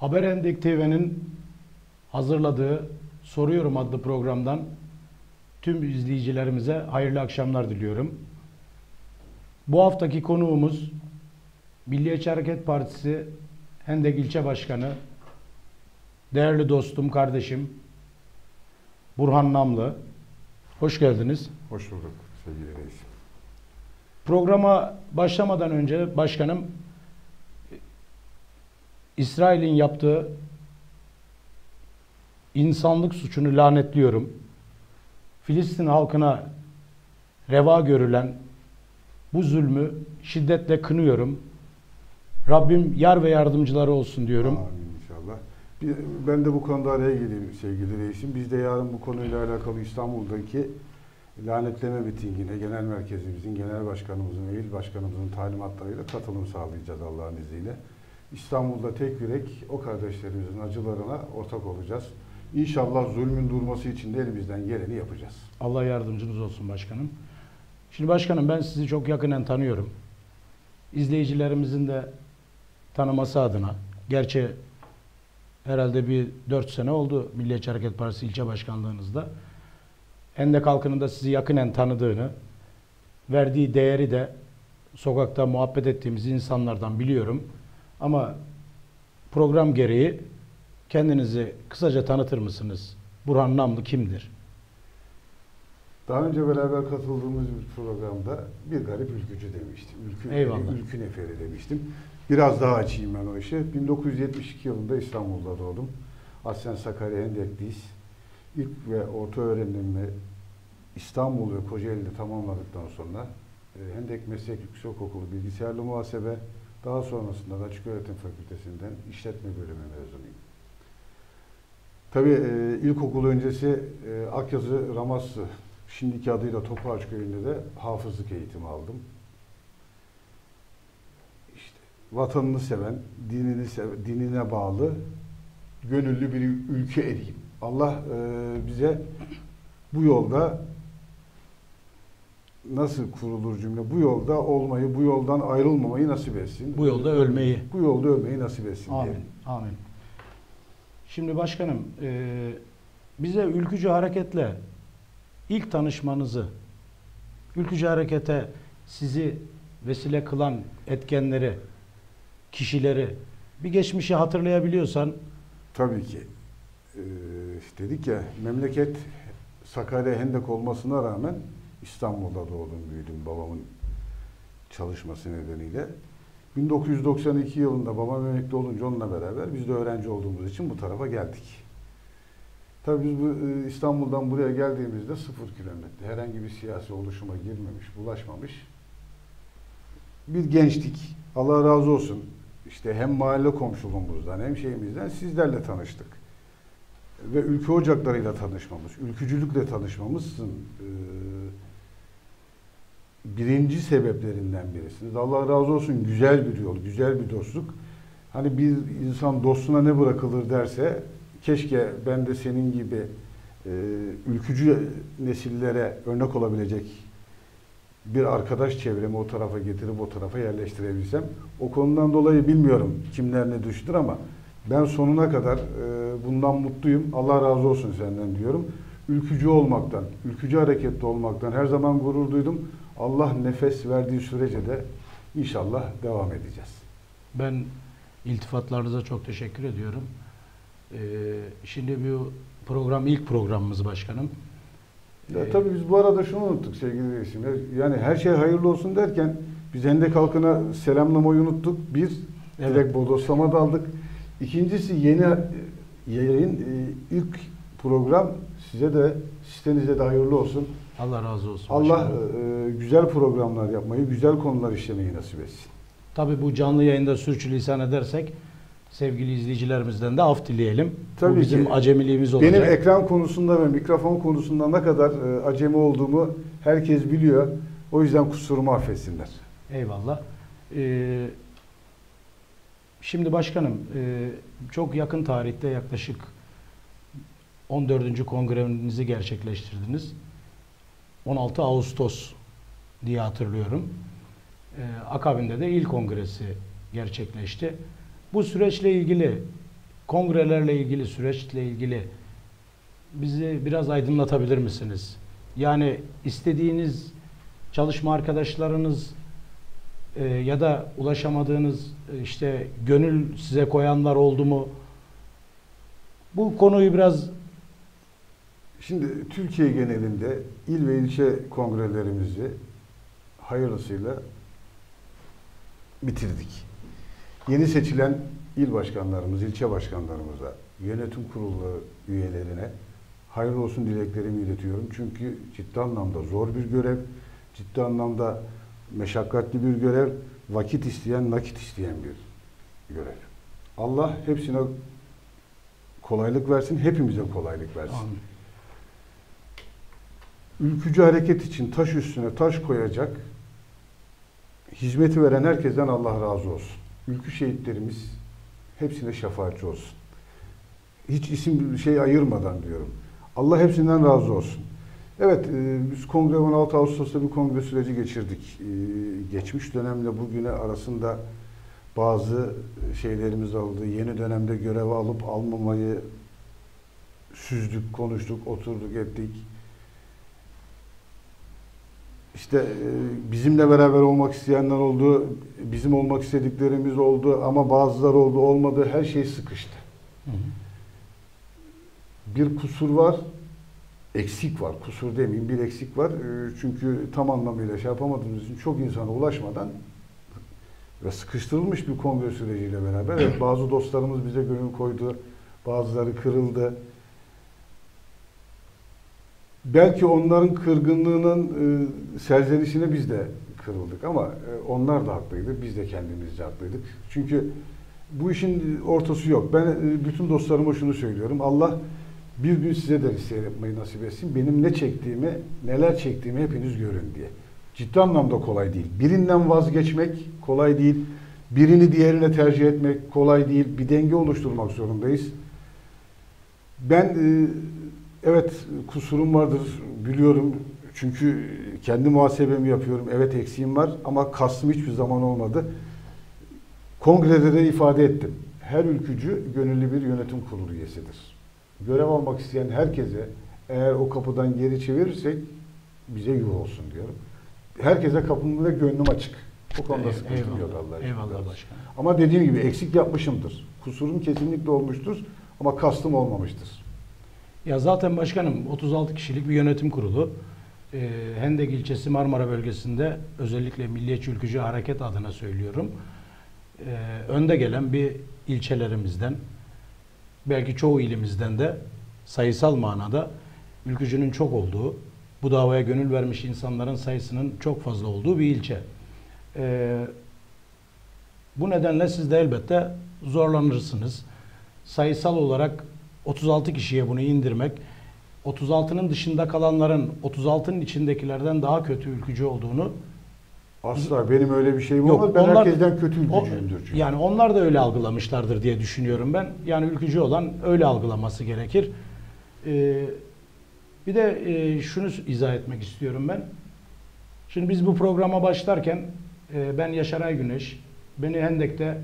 Haber Hendek TV'nin hazırladığı Soruyorum adlı programdan tüm izleyicilerimize hayırlı akşamlar diliyorum. Bu haftaki konuğumuz Milliyetçi Hareket Partisi Hendek İlçe Başkanı, değerli dostum, kardeşim Burhan Namlı. Hoş geldiniz. Hoş bulduk sevgili reis. Programa başlamadan önce başkanım, İsrail'in yaptığı insanlık suçunu lanetliyorum. Filistin halkına reva görülen bu zulmü şiddetle kınıyorum. Rabbim yar ve yardımcıları olsun diyorum. Amin inşallah. Ben de bu konuda araya gireyim sevgili reisim. Biz de yarın bu konuyla alakalı İstanbul'daki lanetleme mitingine genel merkezimizin, genel başkanımızın ve il başkanımızın talimatlarıyla katılım sağlayacağız Allah'ın izniyle. İstanbul'da tek yürek o kardeşlerimizin acılarına ortak olacağız. İnşallah zulmün durması için de elimizden geleni yapacağız. Allah yardımcınız olsun başkanım. Şimdi başkanım, ben sizi çok yakinen tanıyorum. İzleyicilerimizin de tanıması adına, gerçi herhalde bir 4 sene oldu Milliyetçi Hareket Partisi ilçe başkanlığınızda. Hendek halkının da sizi yakinen tanıdığını, verdiği değeri de sokakta muhabbet ettiğimiz insanlardan biliyorum. Ama program gereği kendinizi kısaca tanıtır mısınız? Burhan Namlı kimdir? Daha önce beraber katıldığımız bir programda bir garip ülkücü demiştim. Ülkü neferi demiştim. Biraz daha açayım ben o işi. 1972 yılında İstanbul'da doğdum. Aslen Sakarya Hendekliyiz. İlk ve orta öğrenimimi İstanbul ve Kocaeli'de tamamladıktan sonra Hendek Meslek Yüksekokulu Bilgisayarlı Muhasebe, daha sonrasında da Açıköğretim Fakültesinden İşletme Bölümü mezunuyum. Tabii ilkokul öncesi Akyazı Ramaslı, şimdiki adıyla Topaç Köyü'nde de hafızlık eğitimi aldım. İşte vatanını seven, dinine bağlı, gönüllü bir ülke eriyim. Allah bize bu yolda, nasıl kurulur cümle, bu yolda olmayı, bu yoldan ayrılmamayı nasip etsin. Bu yolda ölmeyi. Bu yolda ölmeyi nasip etsin Amin. diyelim. Amin. Şimdi başkanım, bize ülkücü hareketle ilk tanışmanızı, ülkücü harekete sizi vesile kılan etkenleri, kişileri, bir geçmişi hatırlayabiliyorsan. Tabii ki. Dedik ya, memleket Sakarya Hendek olmasına rağmen İstanbul'da doğdum, büyüdüm babamın çalışması nedeniyle. 1992 yılında babam emekli olunca onunla beraber biz de öğrenci olduğumuz için bu tarafa geldik. Tabii biz İstanbul'dan buraya geldiğimizde 0 kilometre, herhangi bir siyasi oluşuma girmemiş, bulaşmamış bir gençtik. Allah razı olsun. İşte hem mahalle komşuluğumuzdan hem şeyimizden sizlerle tanıştık. Ve ülke ocaklarıyla tanışmamız, ülkücülükle tanışmamızın birinci sebeplerinden birisiniz. Allah razı olsun, güzel bir yol, güzel bir dostluk. Hani bir insan dostuna ne bırakılır derse, keşke ben de senin gibi ülkücü nesillere örnek olabilecek bir arkadaş çevremi o tarafa getirip o tarafa yerleştirebilsem. O konudan dolayı bilmiyorum kimler ne düşünür ama ben sonuna kadar bundan mutluyum. Allah razı olsun senden diyorum. Ülkücü olmaktan, ülkücü hareketli olmaktan her zaman gurur duydum. Allah nefes verdiği sürece de inşallah devam edeceğiz. Ben iltifatlarınıza çok teşekkür ediyorum. Şimdi bu program ilk programımız başkanım. Tabii biz bu arada şunu unuttuk sevgili reisimler. Yani her şey hayırlı olsun derken biz Hendek halkına selamlamayı unuttuk. Bir, evet, direkt bodoslama daldık. İkincisi yeni yayın, ilk program size de sitenize de hayırlı olsun. Allah razı olsun. Allah güzel programlar yapmayı, güzel konular işlemeyi nasip etsin. Tabii bu canlı yayında sürçülisan edersek sevgili izleyicilerimizden de af dileyelim. Tabii bu bizim ki acemiliğimiz olacak. Benim ekran konusunda ve mikrofon konusunda ne kadar acemi olduğumu herkes biliyor. O yüzden kusurumu affetsinler. Eyvallah. Şimdi başkanım, çok yakın tarihte yaklaşık 14. kongrenizi gerçekleştirdiniz. 16 Ağustos diye hatırlıyorum. Akabinde de il kongresi gerçekleşti. Bu süreçle ilgili kongrelerle ilgili, süreçle ilgili bizi biraz aydınlatabilir misiniz? Yani istediğiniz çalışma arkadaşlarınız ya da ulaşamadığınız işte gönül size koyanlar oldu mu? Bu konuyu biraz... Şimdi Türkiye genelinde il ve ilçe kongrelerimizi hayırlısıyla bitirdik. Yeni seçilen il başkanlarımız, ilçe başkanlarımıza, yönetim kurulu üyelerine hayırlı olsun dileklerimi iletiyorum. Çünkü ciddi anlamda zor bir görev, ciddi anlamda meşakkatli bir görev, vakit isteyen, nakit isteyen bir görev. Allah hepsine kolaylık versin, hepimize kolaylık versin. Amin. Ülkücü hareket için taş üstüne taş koyacak, hizmeti veren herkesten Allah razı olsun. Ülkü şehitlerimiz hepsine şefaatçi olsun. Hiç isim ayırmadan diyorum. Allah hepsinden razı olsun. Evet, biz kongre 16 Ağustos'ta bir kongre süreci geçirdik. Geçmiş dönemle bugüne arasında bazı şeylerimiz oldu. Yeni dönemde görevi alıp almamayı süzdük, konuştuk, oturduk, ettik. İşte bizimle beraber olmak isteyenler oldu, bizim olmak istediklerimiz oldu ama bazıları oldu, olmadı, her şey sıkıştı. Hı hı. Bir kusur var, eksik var, kusur demeyeyim, bir eksik var. Çünkü tam anlamıyla yapamadığımız için çok insana ulaşmadan ve sıkıştırılmış bir kongre süreciyle beraber evet, bazı dostlarımız bize gönül koydu, bazıları kırıldı. Belki onların kırgınlığının serzenişine biz de kırıldık ama onlar da haklıydı, biz de kendimizce haklıydık. Çünkü bu işin ortası yok. Ben bütün dostlarıma şunu söylüyorum. Allah bir gün size de risale yapmayı nasip etsin. Benim ne çektiğimi, neler çektiğimi hepiniz görün diye. Ciddi anlamda kolay değil. Birinden vazgeçmek kolay değil. Birini diğerine tercih etmek kolay değil. Bir denge oluşturmak zorundayız. Ben evet kusurum vardır biliyorum. Çünkü kendi muhasebemi yapıyorum. Evet eksiğim var ama kastım hiçbir zaman olmadı. Kongrede de ifade ettim. Her ülkücü gönüllü bir yönetim kurulu üyesidir. Görev almak isteyen herkese eğer o kapıdan geri çevirirsek bize yuh olsun diyorum. Herkese kapım ve gönlüm açık. O konuda sıkıntı yok Allah'a şükür. Eyvallah başkanım. Ama dediğim gibi eksik yapmışımdır. Kusurum kesinlikle olmuştur ama kastım olmamıştır. Ya zaten başkanım 36 kişilik bir yönetim kurulu. Hendek ilçesi Marmara bölgesinde özellikle Milliyetçi Ülkücü Hareket adına söylüyorum. Önde gelen bir ilçelerimizden, belki çoğu ilimizden de sayısal manada ülkücünün çok olduğu, bu davaya gönül vermiş insanların sayısının çok fazla olduğu bir ilçe. Bu nedenle siz de elbette zorlanırsınız. Sayısal olarak 36 kişiye bunu indirmek, 36'nın dışında kalanların 36'nın içindekilerden daha kötü ülkücü olduğunu asla benim öyle bir şeyim yok, olmaz. Ben onlar, herkesten kötü ülkücüyümdür çünkü. Yani onlar da öyle algılamışlardır diye düşünüyorum ben. Yani ülkücü olan öyle algılaması gerekir. Bir de şunu izah etmek istiyorum ben. Şimdi biz bu programa başlarken ben Yaşar Aygüneş, beni Hendek'te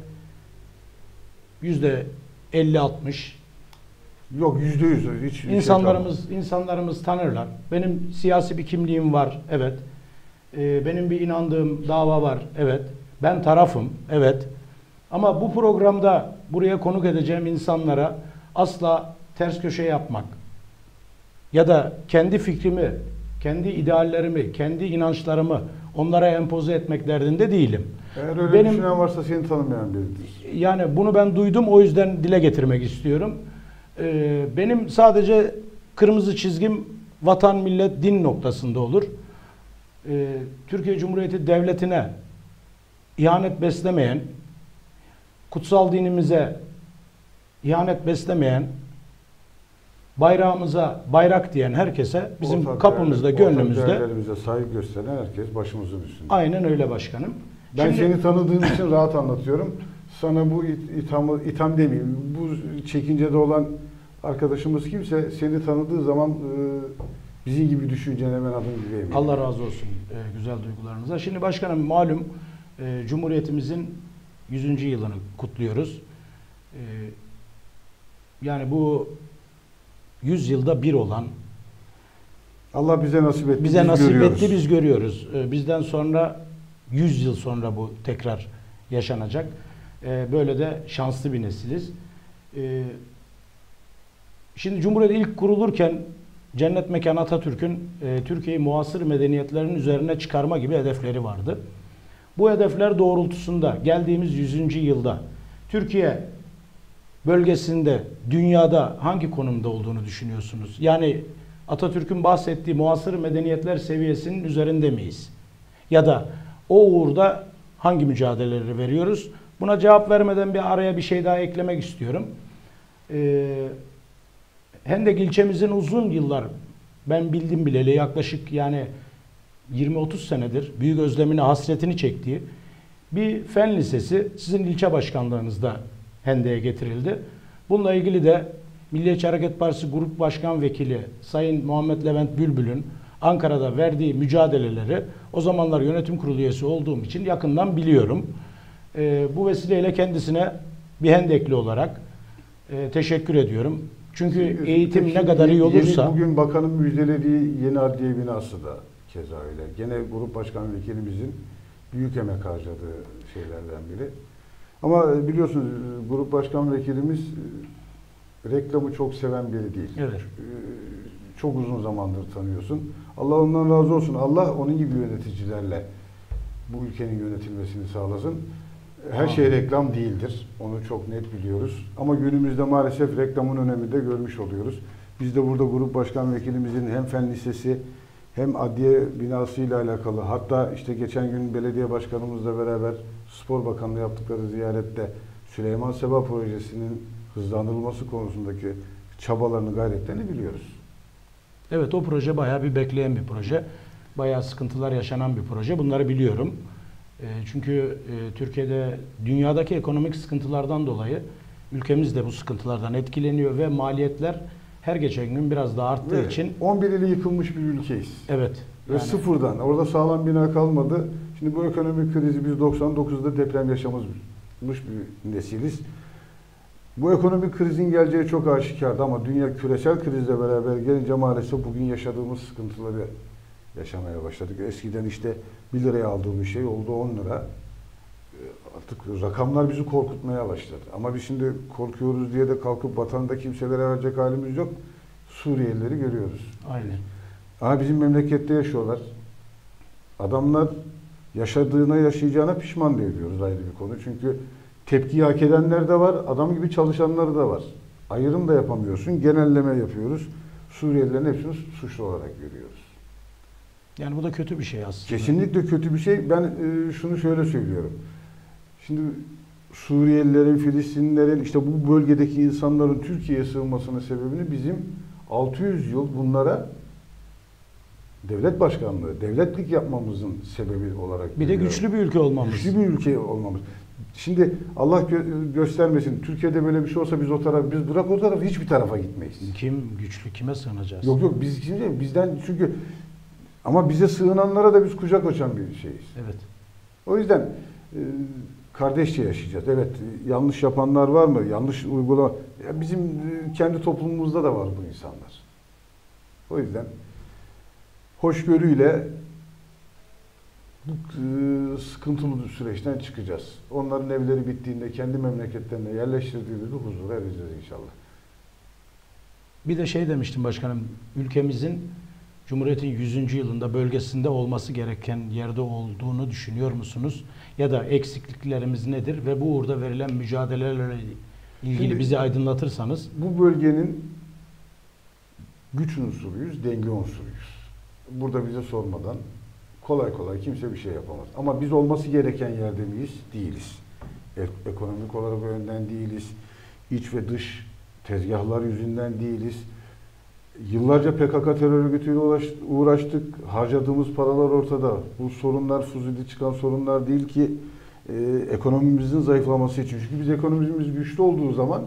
%50-60 yok %100 hiç insanlarımız tanırlar. Benim siyasi bir kimliğim var, evet. Benim bir inandığım dava var, evet. Ben tarafım, evet. Ama bu programda buraya konuk edeceğim insanlara asla ters köşe yapmak ya da kendi fikrimi, kendi ideallerimi, kendi inançlarımı onlara empoze etmek derdinde değilim. Eğer öyle düşünen varsa seni tanımayan biridir. Yani bunu ben duydum, o yüzden dile getirmek istiyorum. Benim sadece kırmızı çizgim vatan, millet, din noktasında olur. Türkiye Cumhuriyeti Devleti'ne ihanet beslemeyen, kutsal dinimize ihanet beslemeyen, bayrağımıza bayrak diyen herkese bizim ortak kapımızda, gönlümüzde değerlerimize saygı gösteren herkes başımızın üstünde. Aynen öyle başkanım. Ben seni tanıdığım için rahat anlatıyorum. Sana bu itham demeyeyim. Bu çekincede olan arkadaşımız kimse seni tanıdığı zaman bizim gibi düşüneceğine ben adım gibi eminim. Allah razı olsun güzel duygularınıza. Şimdi başkanım malum Cumhuriyetimizin 100. yılını kutluyoruz. yani bu 100 yılda bir olan, Allah bize nasip etti. bize biz nasip görüyoruz. etti, biz görüyoruz. Bizden sonra 100 yıl sonra bu tekrar yaşanacak. Böyle de şanslı bir nesiliz. Şimdi Cumhuriyet ilk kurulurken cennet mekanı Atatürk'ün Türkiye'yi muasır medeniyetlerin üzerine çıkarma gibi hedefleri vardı. Bu hedefler doğrultusunda geldiğimiz 100. yılda Türkiye bölgesinde, dünyada hangi konumda olduğunu düşünüyorsunuz? Yani Atatürk'ün bahsettiği muasır medeniyetler seviyesinin üzerinde miyiz? Ya da o uğurda hangi mücadeleleri veriyoruz? Buna cevap vermeden bir araya bir şey daha eklemek istiyorum. Hendek ilçemizin uzun yıllar, ben bildim bileli yaklaşık yani 20-30 senedir büyük özlemini, hasretini çektiği bir fen lisesi sizin ilçe başkanlığınızda Hendek'e getirildi. Bununla ilgili de Milliyetçi Hareket Partisi Grup Başkan Vekili Sayın Muhammed Levent Bülbül'ün Ankara'da verdiği mücadeleleri o zamanlar yönetim kurulu üyesi olduğum için yakından biliyorum. Bu vesileyle kendisine bir Hendekli olarak teşekkür ediyorum. Çünkü eğitim ne kadar iyi olursa... Bugün bakanın müjdelediği yeni adliye binası da keza öyle. Gene grup başkan vekilimizin büyük emek harcadığı şeylerden biri. Ama biliyorsunuz grup başkan vekilimiz reklamı çok seven biri değil. Evet. Çok uzun zamandır tanıyorsun. Allah ondan razı olsun. Allah onun gibi yöneticilerle bu ülkenin yönetilmesini sağlasın. Her şey reklam değildir. Onu çok net biliyoruz. Ama günümüzde maalesef reklamın önemini de görmüş oluyoruz. Biz de burada grup başkan vekilimizin hem fen lisesi hem adliye binası ile alakalı, hatta işte geçen gün belediye başkanımızla beraber Spor Bakanlığı yaptıkları ziyarette Süleyman Seba projesinin hızlandırılması konusundaki çabalarını, gayretlerini biliyoruz. Evet, o proje bayağı bir bekleyen bir proje. Bayağı sıkıntılar yaşanan bir proje. Bunları biliyorum. Çünkü Türkiye'de dünyadaki ekonomik sıkıntılardan dolayı ülkemiz de bu sıkıntılardan etkileniyor ve maliyetler her geçen gün biraz daha arttığı için 11 ili yıkılmış bir ülkeyiz. evet. Ve sıfırdan. Orada sağlam bina kalmadı. Şimdi bu ekonomik krizi biz 99'da deprem yaşamış bir nesiliz. Bu ekonomik krizin geleceği çok aşikardı ama dünya küresel krizle beraber gelince maalesef bugün yaşadığımız sıkıntıları yaşamaya başladık. Eskiden işte 1 liraya aldığımız şey oldu 10 lira. Artık rakamlar bizi korkutmaya başladı. Ama biz şimdi korkuyoruz diye de kalkıp vatanda kimselere verecek halimiz yok. Suriyelileri görüyoruz. Aynen. Ama bizim memlekette yaşıyorlar. Adamlar yaşadığına, yaşayacağına pişman diye diyoruz, ayrı bir konu. Çünkü tepkiyi hak edenler de var, adam gibi çalışanları da var. Ayrım da yapamıyorsun, genelleme yapıyoruz. Suriyelilerin hepsini suçlu olarak görüyoruz. Yani bu da kötü bir şey aslında. Kesinlikle kötü bir şey. Ben şunu şöyle söylüyorum. Şimdi Suriyelilerin, Filistinlilerin, işte bu bölgedeki insanların Türkiye'ye sığınmasının sebebini bizim 600 yıl bunlara devlet başkanlığı, devletlik yapmamızın sebebi olarak bir de güçlü bir ülke olmamız. Güçlü bir ülke olmamız. Şimdi Allah göstermesin, Türkiye'de böyle bir şey olsa biz biz bırak o tarafı, hiçbir tarafa gitmeyiz. Kim güçlü, kime sığınacağız? Yok biz şimdi bizden, çünkü ama bize sığınanlara da biz kucak açan bir şeyiz. Evet. O yüzden kardeşçe yaşayacağız. Evet, yanlış yapanlar var mı? Yanlış uygulama. Bizim kendi toplumumuzda da var bu insanlar. O yüzden hoşgörüyle bu sıkıntılı süreçten çıkacağız. Onların evleri bittiğinde kendi memleketlerine yerleştirdiğimizde huzura ereceğiz inşallah. Bir de şey demiştim başkanım, ülkemizin Cumhuriyet'in 100. yılında bölgesinde olması gereken yerde olduğunu düşünüyor musunuz? Ya da eksikliklerimiz nedir ve bu uğurda verilen mücadelelerle ilgili Şimdi, bizi aydınlatırsanız. Bu bölgenin güç unsuruyuz, denge unsuruyuz. Burada bize sormadan kolay kolay kimse bir şey yapamaz. Ama biz olması gereken yerde miyiz? Değiliz. Ekonomik olarak önden değiliz. İç ve dış tezgahlar yüzünden değiliz. Yıllarca PKK terör örgütüyle uğraştık. Harcadığımız paralar ortada. Bu sorunlar Fuzuli'de çıkan sorunlar değil ki ekonomimizin zayıflaması için. Çünkü biz ekonomimiz güçlü olduğu zaman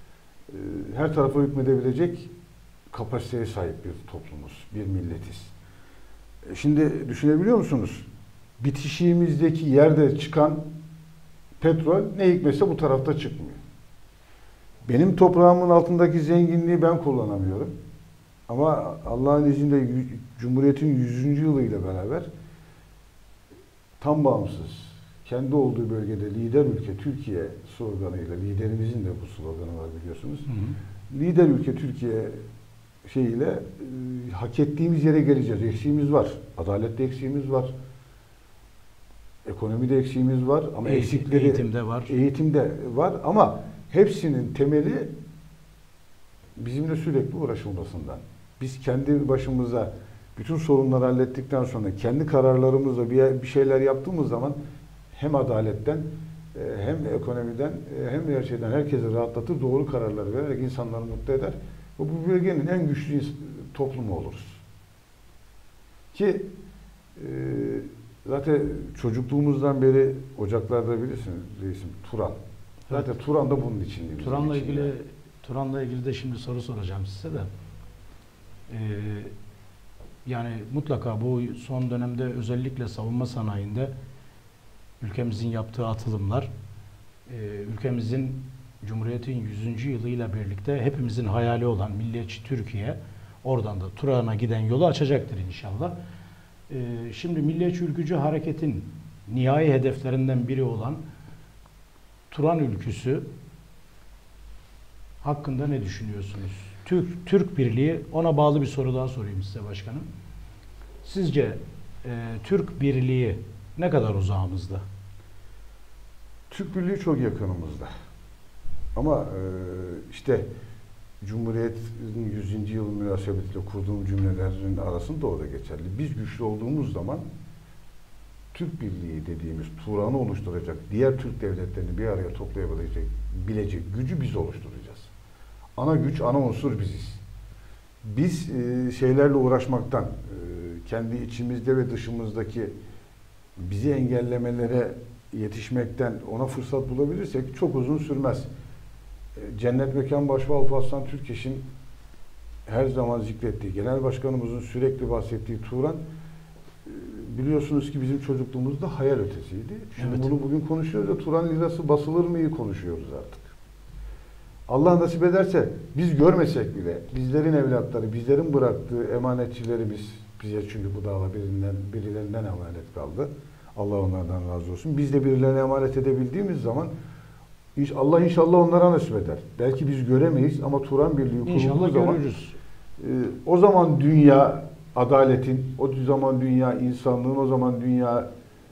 her tarafa hükmedebilecek kapasiteye sahip bir toplumuz, bir milletiz. Şimdi düşünebiliyor musunuz? Bitişiğimizdeki yerde çıkan petrol ne hikmetse bu tarafta çıkmıyor. Benim toprağımın altındaki zenginliği ben kullanamıyorum. Ama Allah'ın izniyle Cumhuriyet'in 100. yılı ile beraber tam bağımsız, kendi olduğu bölgede lider ülke Türkiye sloganıyla, liderimizin de bu sloganı var biliyorsunuz. Hı hı. Lider ülke Türkiye şeyiyle hak ettiğimiz yere geleceğiz. Eksiğimiz var. Adalette eksiğimiz var. Ekonomide eksiğimiz var ama eksikleri eğitimde var ama hepsinin temeli bizimle sürekli uğraşılmasından. Biz kendi başımıza bütün sorunları hallettikten sonra kendi kararlarımızla bir şeyler yaptığımız zaman hem adaletten hem ekonomiden hem her şeyden herkesi rahatlatır, doğru kararlar vererek insanları mutlu eder ve bu bölgenin en güçlü toplumu oluruz. Ki zaten çocukluğumuzdan beri ocaklarda bilirsiniz reisim Turan. Zaten evet. Turan da bunun için. Turan'la ilgili de şimdi soru soracağım size de. Yani mutlaka bu son dönemde özellikle savunma sanayinde ülkemizin yaptığı atılımlar, ülkemizin Cumhuriyet'in 100. yılıyla birlikte hepimizin hayali olan milliyetçi Türkiye oradan da Turan'a giden yolu açacaktır inşallah. Şimdi Milliyetçi Ülkücü Hareket'in nihai hedeflerinden biri olan Turan ülküsü hakkında ne düşünüyorsunuz? Türk Birliği, ona bağlı bir soru daha sorayım size başkanım. Sizce Türk Birliği ne kadar uzağımızda? Türk Birliği çok yakınımızda. Ama işte Cumhuriyet'in 100. yılı münasebetiyle kurduğum cümlelerin arasında o da geçerli. Biz güçlü olduğumuz zaman Türk Birliği dediğimiz Turan'ı oluşturacak, diğer Türk devletlerini bir araya toplayabilecek gücü biz oluşturacağız. Ana güç, ana unsur biziz. Biz şeylerle uğraşmaktan, kendi içimizde ve dışımızdaki bizi engellemelere yetişmekten ona fırsat bulabilirsek çok uzun sürmez. Cennet Mekan Başbuğ Alparslan Türkeş'in her zaman zikrettiği, Genel Başkanımızın sürekli bahsettiği Turan, biliyorsunuz ki bizim çocukluğumuzda hayal ötesiydi. Şimdi evet. Bunu bugün konuşuyoruz da Turan lirası basılır mı iyi konuşuyoruz artık. Allah nasip ederse biz görmesek bile bizlerin evlatları, bizlerin bıraktığı emanetçilerimiz, bize çünkü bu dava birilerinden emanet kaldı. Allah onlardan razı olsun. Biz de birilerine emanet edebildiğimiz zaman Allah inşallah onlara nasip eder. Belki biz göremeyiz ama Turan Birliği kurulduğu zaman o zaman dünya adaletin, o zaman dünya insanlığın, o zaman dünya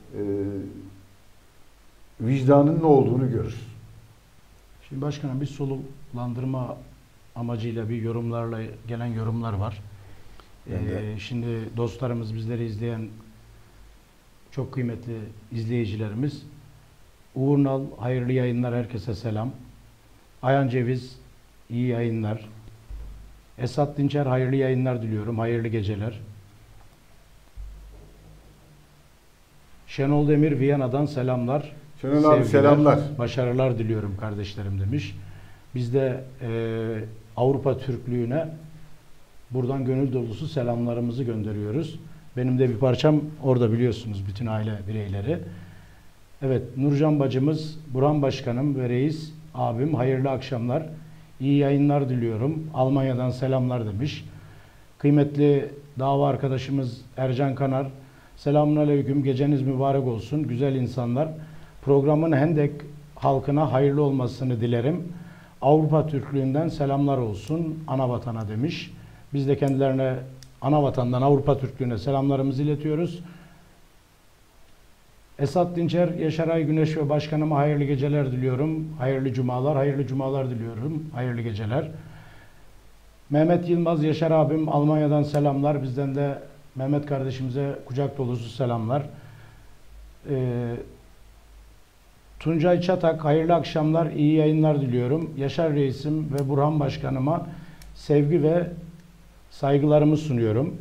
vicdanın ne olduğunu görür. Şimdi başkanım bir soluklandırma amacıyla bir yorumlarla gelen yorumlar var. Şimdi dostlarımız, bizleri izleyen çok kıymetli izleyicilerimiz, Uğur Nal, hayırlı yayınlar, herkese selam. Ayhan Ceviz, iyi yayınlar. Esat Dinçer, hayırlı yayınlar diliyorum, hayırlı geceler. Şenol Demir, Viyana'dan selamlar. Şenol abi selamlar. Başarılar diliyorum kardeşlerim demiş. Biz de Avrupa Türklüğü'ne buradan gönül dolusu selamlarımızı gönderiyoruz. Benim de bir parçam orada biliyorsunuz, bütün aile bireyleri. Evet, Nurcan bacımız, Burhan Başkanım ve Reis abim hayırlı akşamlar. İyi yayınlar diliyorum. Almanya'dan selamlar demiş. Kıymetli dava arkadaşımız Ercan Kanar, selamünaleyküm, geceniz mübarek olsun. Güzel insanlar. Programın Hendek halkına hayırlı olmasını dilerim. Avrupa Türklüğünden selamlar olsun ana vatana demiş. Biz de kendilerine ana vatandan Avrupa Türklüğüne selamlarımızı iletiyoruz. Esat Dinçer, Yaşar Ay Güneş ve Başkanıma hayırlı geceler diliyorum. Hayırlı cumalar diliyorum. Hayırlı geceler. Mehmet Yılmaz, Yaşar abim Almanya'dan selamlar. Bizden de Mehmet kardeşimize kucak dolusu selamlar. Tuncay Çatak, hayırlı akşamlar, iyi yayınlar diliyorum. Yaşar Reisim ve Burhan Başkanıma sevgi ve saygılarımı sunuyorum.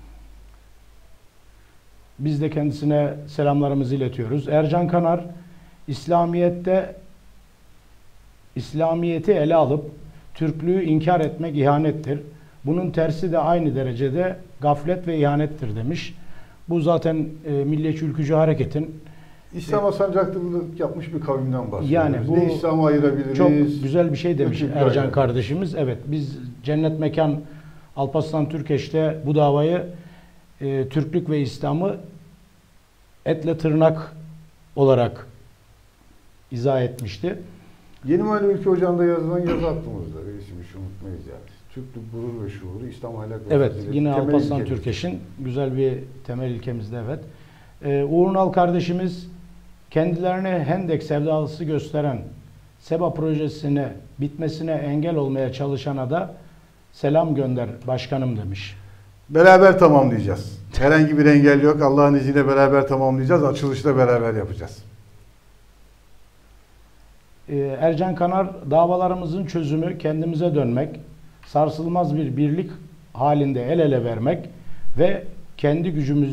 Biz de kendisine selamlarımızı iletiyoruz. Ercan Kanar, İslamiyet'i ele alıp Türklüğü inkar etmek ihanettir. Bunun tersi de aynı derecede gaflet ve ihanettir demiş. Bu zaten Milliyetçi Ülkücü Hareket'in İslam'a sancakçılık yapmış bir kavimden bahsediyoruz. Yani bu ne İslam'ı ayırabiliriz? çok güzel bir şey demiş Hüküm Ercan kaynağı. kardeşimiz. Evet, biz Cennet Mekan Alparslan Türkeş'te bu davayı Türklük ve İslam'ı etle tırnak olarak izah etmişti. Yeni Mahalle Ülke Ocağı'nda yazılan yazı aklımızda. Reisim hiç unutmayız yani. Türklük gurur ve şuuru, İslam ahlak ve Evet, fazilet. yine Temel Alparslan ilkemiz. Türkeş'in güzel bir temel ilkemizde, evet. Uğur Ünal kardeşimiz kendilerini Hendek sevdalısı gösteren SEBA projesine bitmesine engel olmaya çalışana da selam gönder başkanım demiş. Beraber tamamlayacağız. Herhangi bir engel yok. Allah'ın izniyle beraber tamamlayacağız. Açılışı da beraber yapacağız. Ercan Kanar, davalarımızın çözümü kendimize dönmek, sarsılmaz bir birlik halinde el ele vermek ve kendi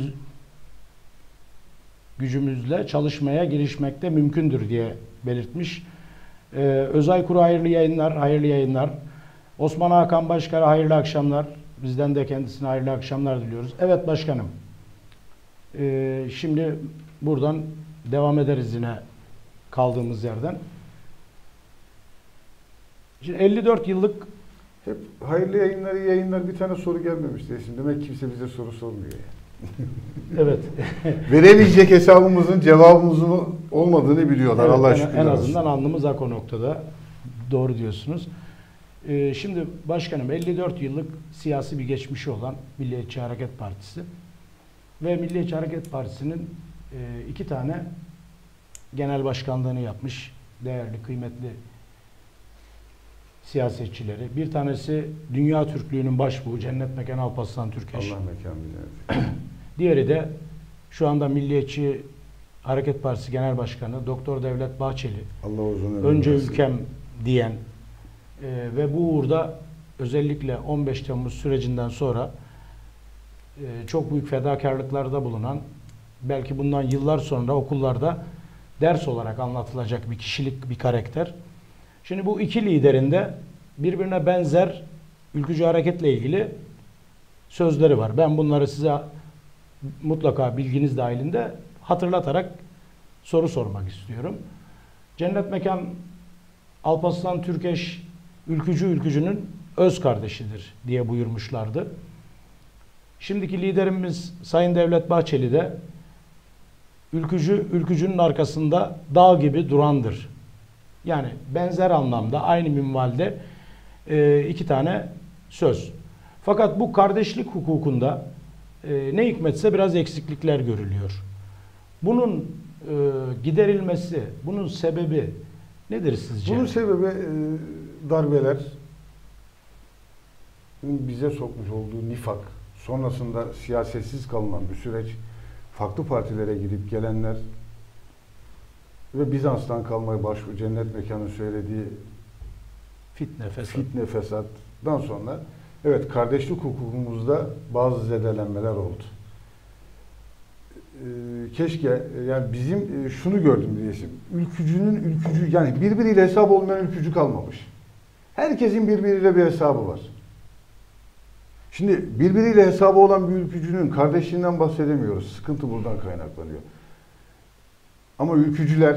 gücümüzle çalışmaya girişmekte mümkündür diye belirtmiş. Özay Kuru hayırlı yayınlar, hayırlı yayınlar. Osman Hakan Başkar'a hayırlı akşamlar. Bizden de kendisine hayırlı akşamlar diliyoruz. Evet başkanım. Şimdi buradan devam ederiz yine kaldığımız yerden. Şimdi 54 yıllık Hep hayırlı yayınlar, iyi yayınlar, bir tane soru gelmemişti. Şimdi demek kimse bize soru sormuyor yani. evet. Veremeyecek hesabımızın cevabımızın olmadığını biliyorlar. Evet, Allah şükür. en azından alnımız ak o noktada. Doğru diyorsunuz. Şimdi başkanım 54 yıllık siyasi bir geçmişi olan Milliyetçi Hareket Partisi ve Milliyetçi Hareket Partisi'nin 2 tane genel başkanlığını yapmış değerli, kıymetli siyasetçileri. Bir tanesi Dünya Türklüğü'nün başbuğu Cennet Mekan Alparslan Türkeş. Allah mekanını. Diğeri de şu anda Milliyetçi Hareket Partisi Genel Başkanı Doktor Devlet Bahçeli. Allah uzun ömür Önce versin. ülkem diyen ve bu uğurda özellikle 15 Temmuz sürecinden sonra çok büyük fedakarlıklarda bulunan, belki bundan yıllar sonra okullarda ders olarak anlatılacak bir kişilik, bir karakter. Şimdi bu iki liderin de birbirine benzer ülkücü hareketle ilgili sözleri var. Ben bunları size mutlaka bilginiz dahilinde hatırlatarak soru sormak istiyorum. Cennet Mekan Alparslan Türkeş ülkücünün öz kardeşidir diye buyurmuşlardı. Şimdiki liderimiz Sayın Devlet Bahçeli de ülkücünün arkasında dağ gibi durandır. Yani benzer anlamda aynı minvalde 2 tane söz. Fakat bu kardeşlik hukukunda ne hikmetse biraz eksiklikler görülüyor. Bunun giderilmesi, bunun sebebi nedir sizce? Bunun sebebi darbeler, bize sokmuş olduğu nifak, sonrasında siyasetsiz kalınan bir süreç, farklı partilere gidip gelenler ve Bizans'tan kalmayı başvuru Cennet Mekan'ın söylediği fitne, fesattan sonra evet, kardeşlik hukukumuzda bazı zedelenmeler oldu. Keşke yani bizim şunu gördüm diyesim. Ülkücü yani birbiriyle hesap olmayan ülkücü kalmamış. Herkesin birbiriyle bir hesabı var. Şimdi birbiriyle hesabı olan bir ülkücünün kardeşliğinden bahsedemiyoruz. Sıkıntı buradan kaynaklanıyor. Ama ülkücüler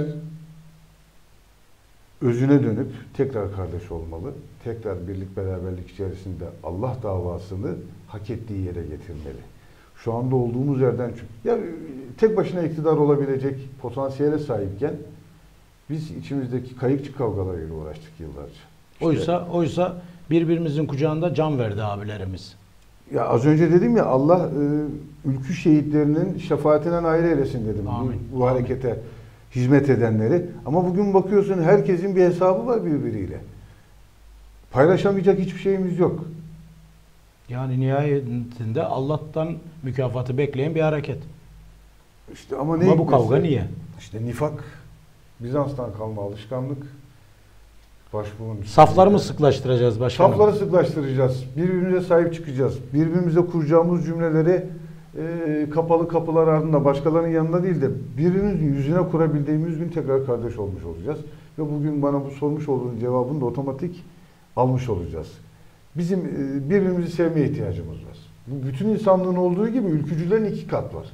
özüne dönüp tekrar kardeş olmalı. Tekrar birlik beraberlik içerisinde Allah davasını hak ettiği yere getirmeli. Şu anda olduğumuz yerden ya tek başına iktidar olabilecek potansiyele sahipken biz içimizdeki kayıkçı kavgalarıyla uğraştık yıllarca. Oysa birbirimizin kucağında can verdi abilerimiz. Ya az önce dedim ya, Allah ülkü şehitlerinin şefaatinden ayrı eylesin dedim. Amin. Bu harekete hizmet edenleri. Ama bugün bakıyorsun herkesin bir hesabı var birbiriyle. Paylaşamayacak hiçbir şeyimiz yok. Yani nihayetinde Allah'tan mükafatı bekleyen bir hareket. İşte ama bu kavga niye? İşte nifak, Bizans'tan kalma alışkanlık. Safları mı sıklaştıracağız başkanım? Safları sıklaştıracağız. Birbirimize sahip çıkacağız. Birbirimize kuracağımız cümleleri kapalı kapılar ardında, başkalarının yanında değil de birbirimizin yüzüne kurabildiğimiz gün tekrar kardeş olmuş olacağız. Ve bugün bana bu sormuş olduğun cevabını da otomatik almış olacağız. Bizim birbirimizi sevmeye ihtiyacımız var. Bu bütün insanlığın olduğu gibi ülkücülerin 2 kat var.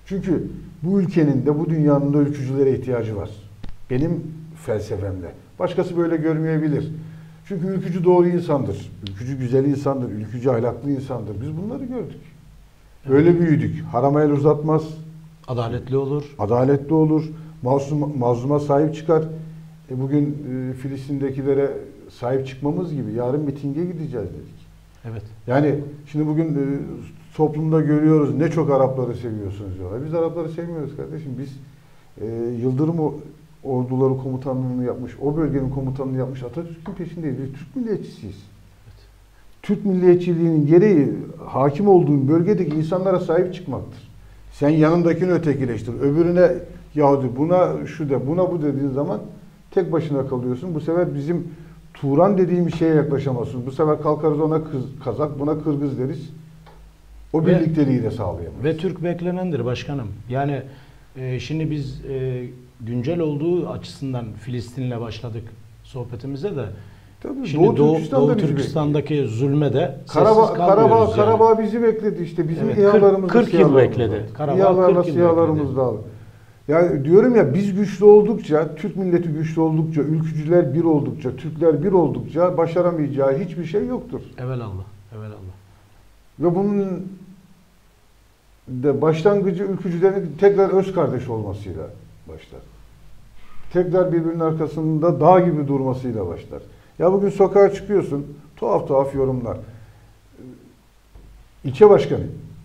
Çünkü bu ülkenin de bu dünyanın da ülkücülere ihtiyacı var. Benim felsefemle. Başkası böyle görmeyebilir. Çünkü ülkücü doğru insandır. Ülkücü güzel insandır. Ülkücü ahlaklı insandır. Biz bunları gördük. Öyle büyüdük. Harama el uzatmaz. Adaletli olur. Adaletli olur. Mazluma sahip çıkar. Bugün Filistin'dekilere sahip çıkmamız gibi yarın mitinge gideceğiz dedik. Evet. Yani şimdi bugün toplumda görüyoruz ne çok Arapları seviyorsunuz diyorlar. Biz Arapları sevmiyoruz kardeşim. Biz Yıldırım orduları komutanlığını yapmış, o bölgenin komutanlığını yapmış Atatürk'ün peşindeyiz. Biz Türk milliyetçisiyiz. Evet. Türk milliyetçiliğinin gereği hakim olduğun bölgedeki insanlara sahip çıkmaktır. Sen yanındakini ötekileştir. Öbürüne Yahudi buna şu de buna bu dediğin zaman tek başına kalıyorsun. Bu sefer bizim Turan dediğimiz şeye yaklaşamazsın. Bu sefer kalkarız ona Kazak, buna Kırgız deriz. O birlikteliği de sağlayamayız. Ve Türk beklenendir başkanım. Yani şimdi biz güncel olduğu açısından Filistin'le başladık sohbetimize de. Tabii, Şimdi Doğu bizi Türkistan'daki zulme de sessiz kalmıyoruz. Karabağ bizi bekledi işte. Bizim Evet, İHA'larımız 40 yıl bekledi. İHA'larla SİHA'larımız da aldı. Yani diyorum ya biz güçlü oldukça, Türk milleti güçlü oldukça, ülkücüler bir oldukça, Türkler bir oldukça başaramayacağı hiçbir şey yoktur. Evelallah, evelallah. Ve bunun de başlangıcı ülkücülerin tekrar öz kardeş olmasıyla başlar. Tekrar birbirinin arkasında dağ gibi durmasıyla başlar. Ya bugün sokağa çıkıyorsun, tuhaf tuhaf yorumlar. İlçe başkanı.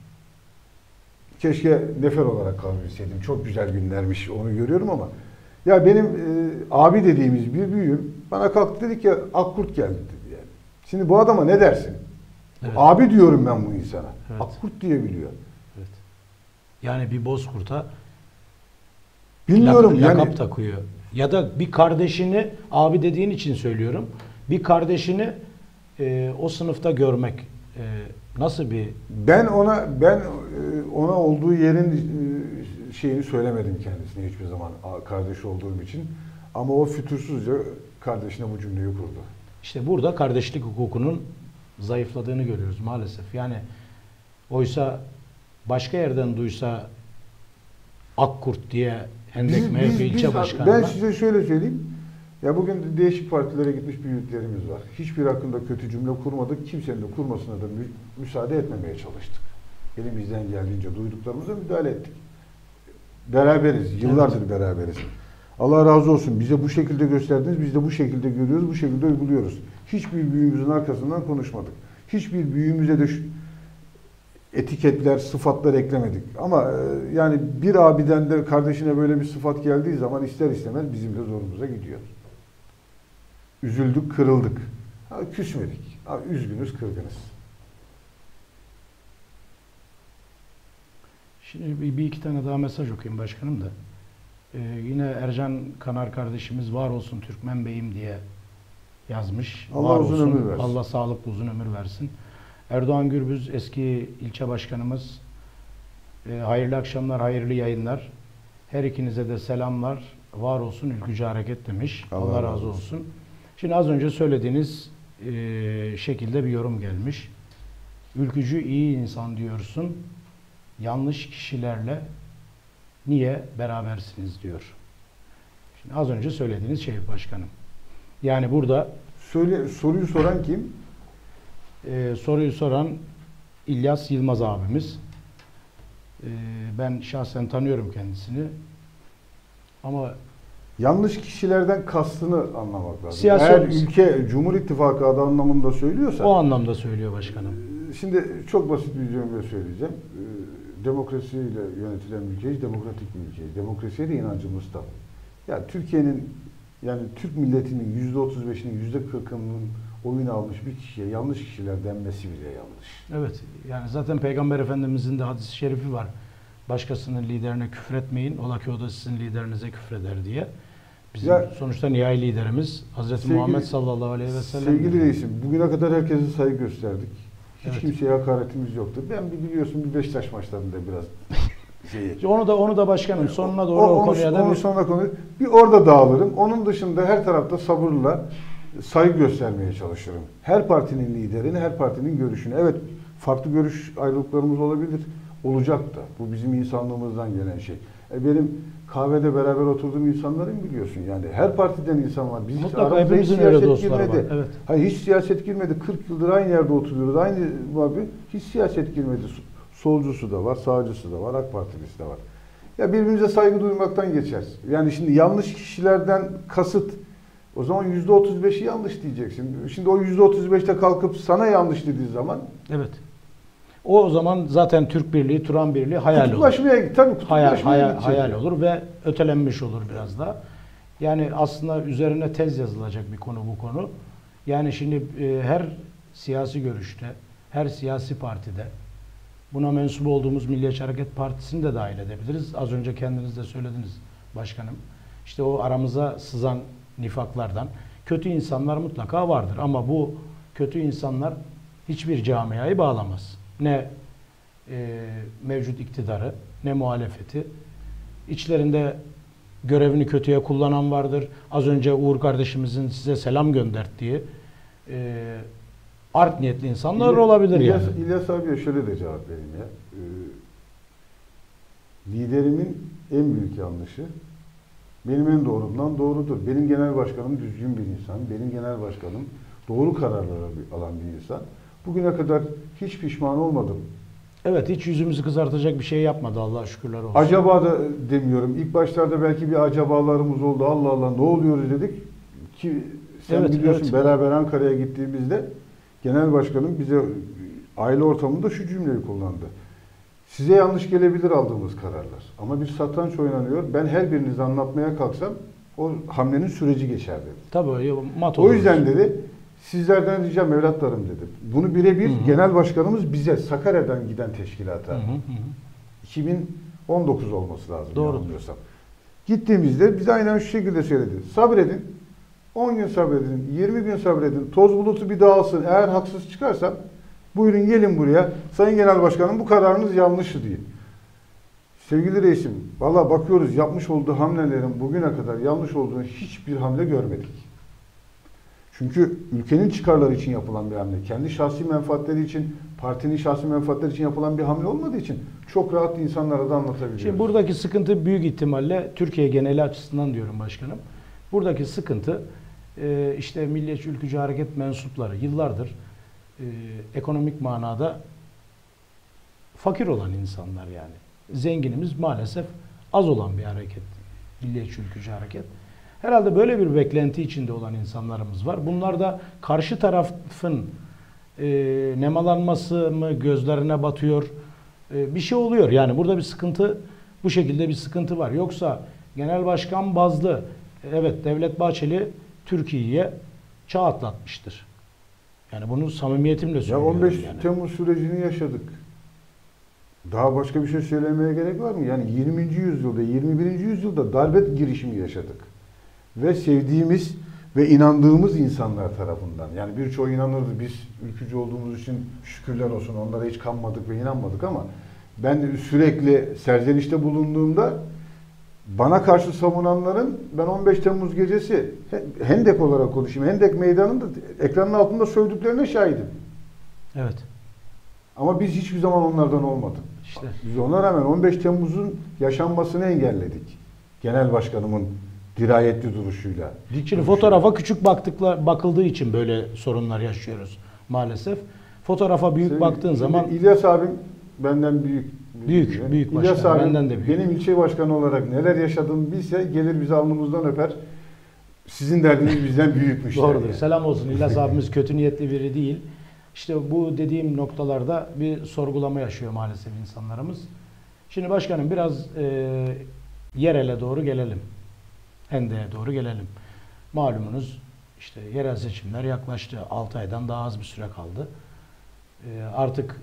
Keşke nefer olarak kalabilseydim. Çok güzel günlermiş, onu görüyorum ama. Ya benim abi dediğimiz bir büyüğüm bana kalktı dedi ki Akkurt geldi dedi yani. Şimdi bu adama ne dersin? Evet. Abi diyorum ben bu insana. Evet. Akkurt diyebiliyor. Evet. Yani bir bozkurta Bilmiyorum yani. lakap takıyor. Ya da bir kardeşini, abi dediğin için söylüyorum, bir kardeşini o sınıfta görmek nasıl bir... Ben ona olduğu yerin şeyini söylemedim kendisine hiçbir zaman kardeş olduğum için. Ama o fütursuzca kardeşine bu cümleyi kurdu. İşte burada kardeşlik hukukunun zayıfladığını görüyoruz maalesef. Yani oysa başka yerden duysa Akkurt diye Hendek MHP ilçe başkanına... Ben size şöyle söyleyeyim. Ya bugün değişik partilere gitmiş büyüklerimiz var. Hiçbir hakkında kötü cümle kurmadık. Kimsenin de kurmasına da müsaade etmemeye çalıştık. Elimizden geldiğince duyduklarımıza müdahale ettik. Beraberiz. Yıllardır beraberiz. Allah razı olsun. Bize bu şekilde gösterdiniz. Biz de bu şekilde görüyoruz. Bu şekilde uyguluyoruz. Hiçbir büyüğümüzün arkasından konuşmadık. Hiçbir büyüğümüze de etiketler, sıfatlar eklemedik. Ama yani bir abiden de kardeşine böyle bir sıfat geldiği zaman ister istemez bizim de zorumuza gidiyor. Üzüldük, kırıldık. Küsmedik. Üzgünüz, kırgınız. Şimdi bir iki tane daha mesaj okuyayım başkanım da. Yine Ercan Kanar kardeşimiz var olsun Türkmen Bey'im diye yazmış. Allah var uzun olsun. ömür versin. Allah sağlıklı uzun ömür versin. Erdoğan Gürbüz eski ilçe başkanımız. Hayırlı akşamlar, hayırlı yayınlar. Her ikinize de selamlar. Var olsun ülkücü hareket demiş. Allah razı olsun. Şimdi az önce söylediğiniz şekilde bir yorum gelmiş. Ülkücü iyi insan diyorsun. Yanlış kişilerle niye berabersiniz diyor. Şimdi az önce söylediğiniz şey başkanım. Yani burada Soruyu soran kim? Soruyu soran İlyas Yılmaz abimiz. Ben şahsen tanıyorum kendisini. Ama yanlış kişilerden kastını anlamak lazım. Siyasi Eğer ülke Cumhur İttifakı adı anlamında söylüyorsa... O anlamda söylüyor başkanım. Şimdi çok basit bir cümle söyleyeceğim. Demokrasiyle yönetilen ülkeyiz, demokratik bir ülkeyiz. Demokrasiye de inancımız tam. Yani Türkiye'nin, yani Türk milletinin %35'inin %40'ının oyunu almış bir kişiye yanlış kişiler denmesi bile yanlış. Evet, yani zaten Peygamber Efendimizin de hadis-i şerifi var. Başkasının liderine küfretmeyin, ola ki o da sizin liderinize küfreder diye. Bizim sonuçta nihai liderimiz Hazreti Muhammed sallallahu aleyhi ve sellem. Sevgili reisim, bugüne kadar herkese saygı gösterdik. Hiç Evet. kimseye hakaretimiz yoktu. Ben biliyorsun bir Beşiktaş maçlarında biraz Onu da başkanım sonuna doğru o konuya da sonra bir orada dağılırım. Onun dışında her tarafta sabırla saygı göstermeye çalışırım. Her partinin liderini, her partinin görüşünü. Evet, farklı görüş ayrılıklarımız olabilir. olacak da. Bu bizim insanlığımızdan gelen şey. Benim kahvede beraber oturduğum insanların biliyorsun yani her partiden insan var. Biz Mutlaka aramıza hiç hepimizin öyle siyaset dostları girmedi. var. Evet. Hayır, hiç siyaset girmedi. 40 yıldır aynı yerde oturuyoruz. Aynı abi hiç siyaset girmedi. Solcusu da var, sağcısı da var, AK Partilisi de var. Ya birbirimize saygı duymaktan geçer. Yani şimdi yanlış kişilerden kasıt o zaman %35'i yanlış diyeceksin. Şimdi o %35'te kalkıp sana yanlış dediği zaman Evet. O zaman zaten Türk Birliği, Turan Birliği hayal olur. kutuplaşmaya tabii kutuplaşmaya gidecek. Hayal olur ve ötelenmiş olur biraz daha. Yani aslında üzerine tez yazılacak bir konu bu konu. Yani şimdi her siyasi görüşte, her siyasi partide buna mensup olduğumuz Milliyetçi Hareket Partisi'ni de dahil edebiliriz. Az önce kendiniz de söylediniz başkanım. İşte o aramıza sızan nifaklardan kötü insanlar mutlaka vardır. Ama bu kötü insanlar hiçbir camiayı bağlamaz. Ne mevcut iktidarı, ne muhalefeti. İçlerinde görevini kötüye kullanan vardır. Az önce Uğur kardeşimizin size selam gönderttiği art niyetli insanlar olabilir yani. İlyas abiye şöyle de cevap vereyim ya. Liderimin en büyük yanlışı benim en doğrumdan doğrudur. Benim genel başkanım düzgün bir insan. Benim genel başkanım doğru kararları alan bir insan. Bugüne kadar hiç pişman olmadım. Evet, hiç yüzümüzü kızartacak bir şey yapmadı, Allah'a şükürler olsun. Acaba da demiyorum. İlk başlarda belki bir acabalarımız oldu. Allah Allah ne oluyoruz dedik. Ki sen biliyorsun beraber Ankara'ya gittiğimizde genel başkanım bize aile ortamında şu cümleyi kullandı. Size yanlış gelebilir aldığımız kararlar. Ama bir satranç oynanıyor. Ben her birinizi anlatmaya kalksam o hamlenin süreci geçer dedi. Tabii mat olur. O yüzden dedi sizlerden ricam evlatlarım dedi. Bunu birebir genel başkanımız bize Sakarya'dan giden teşkilata 2019 olması lazım. Doğru. Gittiğimizde bize aynen şu şekilde söyledi. Sabredin. 10 gün sabredin. 20 gün sabredin. Toz bulutu bir dağılsın. Eğer haksız çıkarsam buyurun gelin buraya. Sayın Genel Başkanım bu kararınız yanlıştı deyin. Sevgili reisim, valla bakıyoruz yapmış olduğu hamlelerin bugüne kadar yanlış olduğunu hiçbir hamle görmedik. Çünkü ülkenin çıkarları için yapılan bir hamle, kendi şahsi menfaatleri için, partinin şahsi menfaatleri için yapılan bir hamle olmadığı için çok rahat insanlara da anlatabiliyoruz. Şimdi buradaki sıkıntı büyük ihtimalle Türkiye geneli açısından diyorum başkanım. Buradaki sıkıntı işte Milliyetçi Ülkücü Hareket mensupları yıllardır ekonomik manada fakir olan insanlar yani. Zenginimiz maalesef az olan bir hareket. Milliyetçi Ülkücü Hareket. Herhalde böyle bir beklenti içinde olan insanlarımız var. Bunlar da karşı tarafın nemalanması mı gözlerine batıyor? Bir şey oluyor. Yani burada bir sıkıntı, bu şekilde bir sıkıntı var. Yoksa genel başkan bazlı evet Devlet Bahçeli Türkiye'ye çağ atlatmıştır. Yani bunu samimiyetimle ya söylüyorum. 15 yani. Temmuz sürecini yaşadık. Daha başka bir şey söylemeye gerek var mı? Yani 20. yüzyılda, 21. yüzyılda darbe girişimi yaşadık. Ve sevdiğimiz ve inandığımız insanlar tarafından. Yani birçoğu inanırdı. Biz ülkücü olduğumuz için şükürler olsun onlara hiç kanmadık ve inanmadık ama ben sürekli serzenişte bulunduğumda bana karşı savunanların ben 15 Temmuz gecesi Hendek olarak konuşayım. Hendek meydanında ekranın altında sövdüklerine şahidim. Evet. Ama biz hiçbir zaman onlardan olmadık. İşte. Biz ona rağmen 15 Temmuz'un yaşanmasını engelledik. Genel başkanımın dirayetli duruşuyla. Şimdi fotoğrafa küçük bakıldığı için böyle sorunlar yaşıyoruz maalesef. Fotoğrafa büyük baktığın zaman İlyas abim benden büyük başkan, İlyas abim benden de büyük. Benim ilçe başkanı olarak neler yaşadığımı bilse gelir bizi alnımızdan öper. Sizin derdiniz bizden büyükmüş. Doğrudur. Yani. Selam olsun. İlyas abimiz kötü niyetli biri değil. İşte bu dediğim noktalarda bir sorgulama yaşıyor maalesef insanlarımız. Şimdi başkanım biraz yerele doğru gelelim. Hendek'e doğru gelelim. Malumunuz işte yerel seçimler yaklaştı. 6 aydan daha az bir süre kaldı. Artık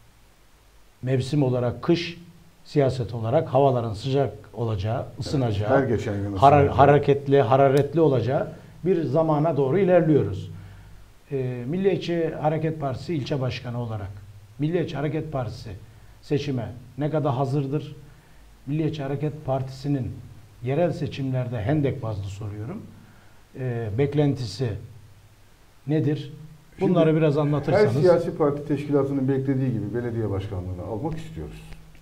mevsim olarak kış, siyaset olarak havaların sıcak olacağı, ısınacağı, her geçen gün hareketli, hararetli olacağı bir zamana doğru ilerliyoruz. Milliyetçi Hareket Partisi ilçe başkanı olarak Milliyetçi Hareket Partisi seçime ne kadar hazırdır? Milliyetçi Hareket Partisi'nin yerel seçimlerde Hendek bazlı soruyorum. Beklentisi nedir? Bunları biraz anlatırsanız. Her siyasi parti teşkilatının beklediği gibi belediye başkanlığını almak istiyoruz.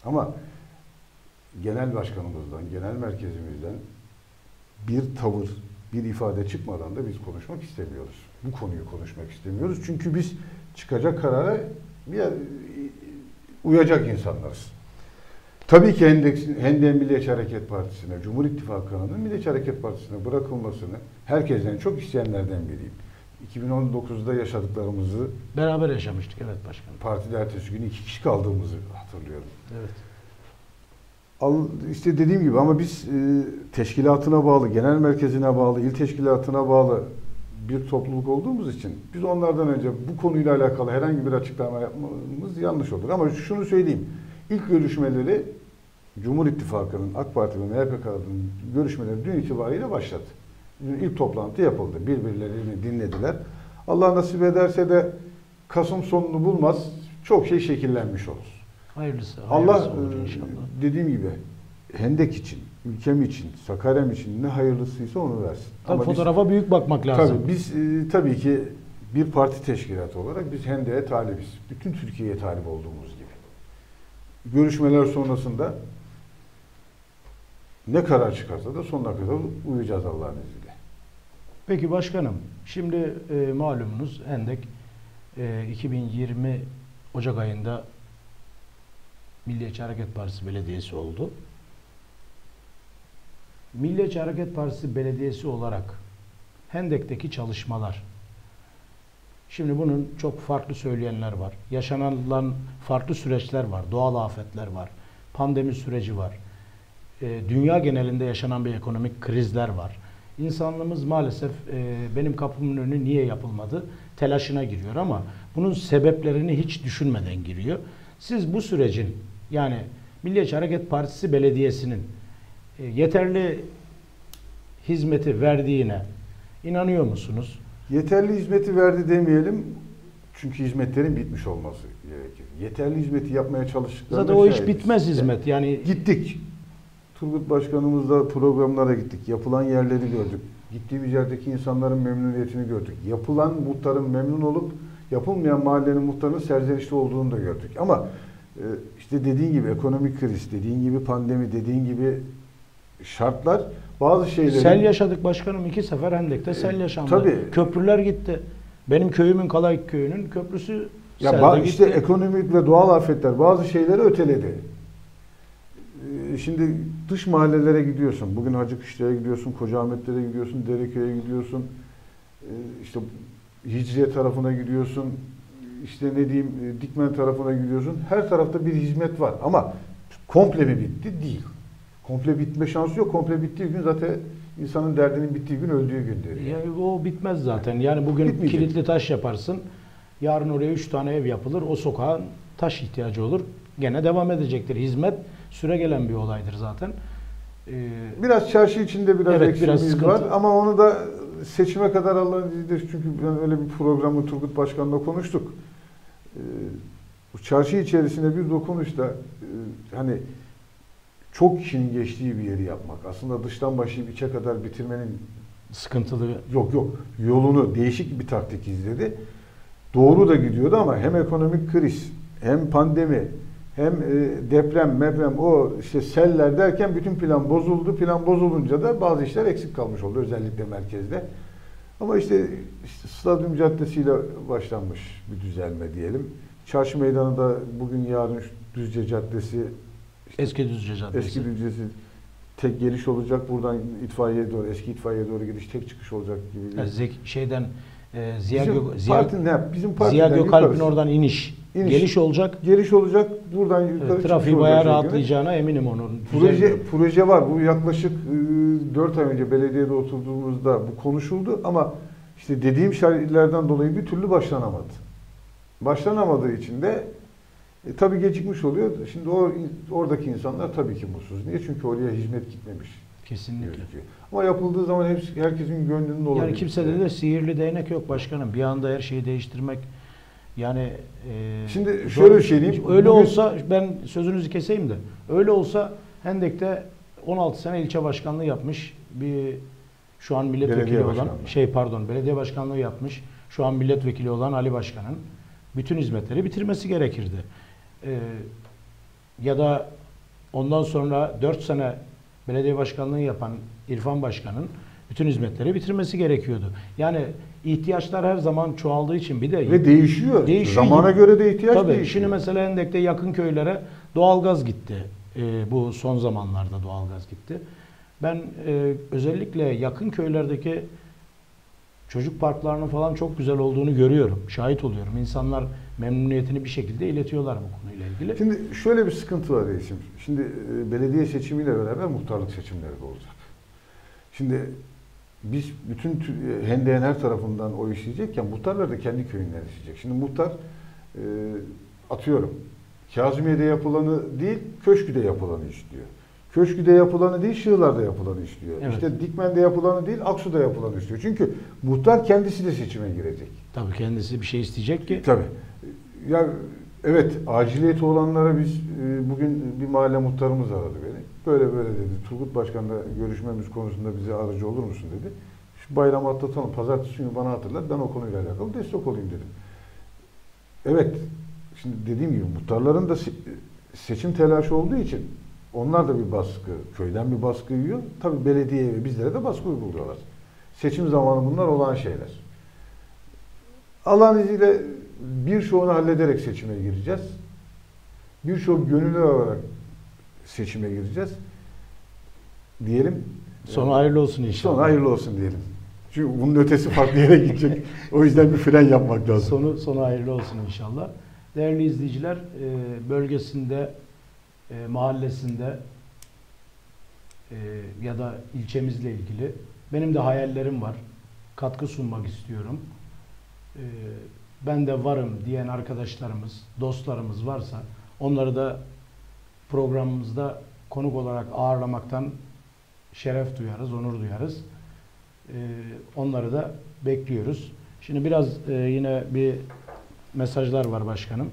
Ama genel başkanımızdan, genel merkezimizden bir tavır, bir ifade çıkmadan da biz konuşmak istemiyoruz. Bu konuyu konuşmak istemiyoruz. Çünkü biz çıkacak karara uyacak insanlarız. Tabii ki Hendek'in Milliyetçi Hareket Partisi'ne, Cumhur İttifakı'nın Milliyetçi Hareket Partisi'ne bırakılmasını herkesten çok isteyenlerden biriyim. 2019'da yaşadıklarımızı Beraber yaşamıştık, evet başkanım. partide ertesi günü 2 kişi kaldığımızı hatırlıyorum. Evet. İşte dediğim gibi ama biz teşkilatına bağlı, genel merkezine bağlı, il teşkilatına bağlı bir topluluk olduğumuz için biz onlardan önce bu konuyla alakalı herhangi bir açıklama yapmamız yanlış olur. Ama şunu söyleyeyim. İlk görüşmeleri Cumhur İttifakı'nın, AK Parti ve MHP'nin görüşmeleri dün itibariyle başladı. İlk toplantı yapıldı. Birbirlerini dinlediler. Allah nasip ederse de Kasım sonunu bulmaz. Çok şey şekillenmiş olur. Hayırlısı Allah olur inşallah. Dediğim gibi Hendek için, ülkem için, Sakarya'm için ne hayırlısıysa onu versin. Tabii Ama fotoğrafa büyük bakmak lazım. Tabii biz tabii ki bir parti teşkilatı olarak biz Hendek'e talibiz. Bütün Türkiye'ye talip olduğumuz gibi. Görüşmeler sonrasında ne karar çıkarsa da sonuna kadar uyacağız Allah'ın izniyle. Peki başkanım, şimdi malumunuz Hendek 2020 Ocak ayında Milliyetçi Hareket Partisi Belediyesi oldu. Milliyetçi Hareket Partisi Belediyesi olarak Hendek'teki çalışmalar, şimdi bunun çok farklı söyleyenler var. Yaşanılan farklı süreçler var. Doğal afetler var. Pandemi süreci var. Dünya genelinde yaşanan bir ekonomik krizler var. İnsanlığımız maalesef benim kapımın önü niye yapılmadı telaşına giriyor ama bunun sebeplerini hiç düşünmeden giriyor. Siz bu sürecin, yani Milliyetçi Hareket Partisi Belediyesi'nin yeterli hizmeti verdiğine inanıyor musunuz? Yeterli hizmeti verdi demeyelim. Çünkü hizmetlerin bitmiş olması gerekir. Yeterli hizmeti yapmaya çalıştıklarında Zaten o iş bitmez hizmet. Yani gittik. Turgut Başkanımızla programlara gittik. Yapılan yerleri gördük. Gittiğimiz yerdeki insanların memnuniyetini gördük. Yapılan muhtarın memnun olup yapılmayan mahallenin muhtarının serzenişli olduğunu da gördük. Ama işte dediğin gibi ekonomik kriz, dediğin gibi pandemi, dediğin gibi şartlar bazı şeyleri... Sel yaşadık başkanım, 2 sefer Hendek'te sel yaşandı. Tabii. Köprüler gitti. Benim köyümün, Kalayk köyünün köprüsü ya işte ekonomik ve doğal afetler bazı şeyleri öteledi. Şimdi dış mahallelere gidiyorsun. Bugün Hacıkışla'ya gidiyorsun, Kocaahmet'lere gidiyorsun, Dereköy'e gidiyorsun. İşte Hicriye tarafına gidiyorsun. İşte ne diyeyim, Dikmen tarafına gidiyorsun. Her tarafta bir hizmet var. Ama komple mi bitti? Değil. Komple bitme şansı yok. Komple bittiği gün zaten insanın derdinin bittiği gün öldüğü gündür. Yani o bitmez zaten. Yani bugün Bitmeyecek. kilitli taş yaparsın. Yarın oraya 3 tane ev yapılır. O sokağın taş ihtiyacı olur. Gene devam edecektir. Hizmet süregelen bir olaydır zaten. Biraz çarşı içinde biraz Evet, eksiğimiz biraz var. Ama onu da seçime kadar Allah'ın izniyle, çünkü ben öyle bir programı Turgut Başkan'la konuştuk. Bu çarşı içerisine bir dokunuşla hani çok kişinin geçtiği bir yeri yapmak. Aslında dıştan başlayıp içe kadar bitirmenin Sıkıntılı. yok yolunu değişik bir taktik izledi. Doğru da gidiyordu ama hem ekonomik kriz, hem pandemi, hem deprem, o işte seller derken bütün plan bozuldu. Plan bozulunca da bazı işler eksik kalmış oldu, özellikle merkezde. Ama işte Stadyum Caddesi'yle başlanmış bir düzelme diyelim. Çarşı meydanı da bugün yarın Düzce Caddesi, Eski Düzce Caddesi. Eski Düzce'si tek geliş olacak. Buradan itfaiyeye doğru, eski itfaiyeye doğru gidiş, tek çıkış olacak gibi. Yani Bizim Ziya Gökalp'in oradan iniş. Geliş olacak. Geliş olacak. Buradan yukarı Evet, trafiği bayağı rahatlayacağına eminim onun. Proje var. Bu yaklaşık 4 ay önce belediyede oturduğumuzda bu konuşuldu ama işte dediğim şeylerden dolayı bir türlü başlanamadı. Başlanamadığı için de tabii gecikmiş oluyor. Şimdi oradaki insanlar tabii ki mutsuz. Niye? Çünkü oraya hizmet gitmemiş. Kesinlikle. Gözüküyor. Ama yapıldığı zaman herkesin gönlünün olabilir. Yani kimsede de sihirli değnek yok başkanım. Bir anda her şeyi değiştirmek, yani şimdi şöyle bir şey diyeyim. Öyle olsa, ben sözünüzü keseyim de, öyle olsa Hendek'te 16 sene ilçe başkanlığı yapmış bir şu an milletvekili olan belediye başkanlığı yapmış. Şu an milletvekili olan Ali Başkan'ın bütün hizmetleri bitirmesi gerekirdi. ya da ondan sonra 4 sene belediye başkanlığı yapan İrfan Başkan'ın bütün hizmetleri bitirmesi gerekiyordu. Yani ihtiyaçlar her zaman çoğaldığı için bir de Ve değişiyor. Zamana göre de ihtiyaç tabii, değişiyor. şimdi mesela Hendek'te yakın köylere doğalgaz gitti. Bu son zamanlarda doğalgaz gitti. Ben özellikle yakın köylerdeki çocuk parklarının falan çok güzel olduğunu görüyorum. Şahit oluyorum. İnsanlar memnuniyetini bir şekilde iletiyorlar bu konuyla ilgili. Şimdi şöyle bir sıkıntı var reisim. Şimdi belediye seçimiyle beraber muhtarlık seçimleri de olacak. Şimdi biz bütün Hendek'in her tarafından oy isteyecekken muhtarlar da kendi köyünden isteyecek. Şimdi muhtar atıyorum Kazımiye'de yapılanı değil, Köşkü'de yapılanı istiyor. Köşkü'de yapılanı değil, Şığlar'da yapılanı istiyor. Evet. İşte Dikmen'de yapılanı değil, Aksu'da yapılanı istiyor. Çünkü muhtar kendisi de seçime girecek. Tabii kendisi bir şey isteyecek ki. Tabii. Ya evet, aciliyeti olanlara biz bugün bir mahalle muhtarımız aradı beni. Böyle böyle dedi. Turgut Başkan'la görüşmemiz konusunda bize aracı olur musun dedi. Şu bayramı atlatalım. Pazartesi günü bana hatırlat. Ben o konuyla alakalı destek olayım dedim. Evet. Şimdi dediğim gibi muhtarların da seçim telaşı olduğu için onlar da bir baskı, köyden bir baskı yiyor. Tabii belediyeye ve bizlere de baskı uyguluyorlar. Seçim zamanı bunlar olan şeyler. Allah'ın izniyle birçoğunu hallederek seçime gireceğiz. Birçok gönüllü olarak seçime gireceğiz. Diyelim. Sonu hayırlı olsun inşallah. Sonu hayırlı olsun diyelim. Çünkü bunun ötesi farklı yere gidecek. O yüzden bir fren yapmak lazım. Sonu hayırlı olsun inşallah. Değerli izleyiciler, bölgesinde, mahallesinde ya da ilçemizle ilgili benim de hayallerim var. Katkı sunmak istiyorum. Ben de varım diyen arkadaşlarımız, dostlarımız varsa onları da programımızda konuk olarak ağırlamaktan şeref duyarız, onur duyarız. Onları da bekliyoruz. Şimdi biraz yine bir mesajlar var başkanım.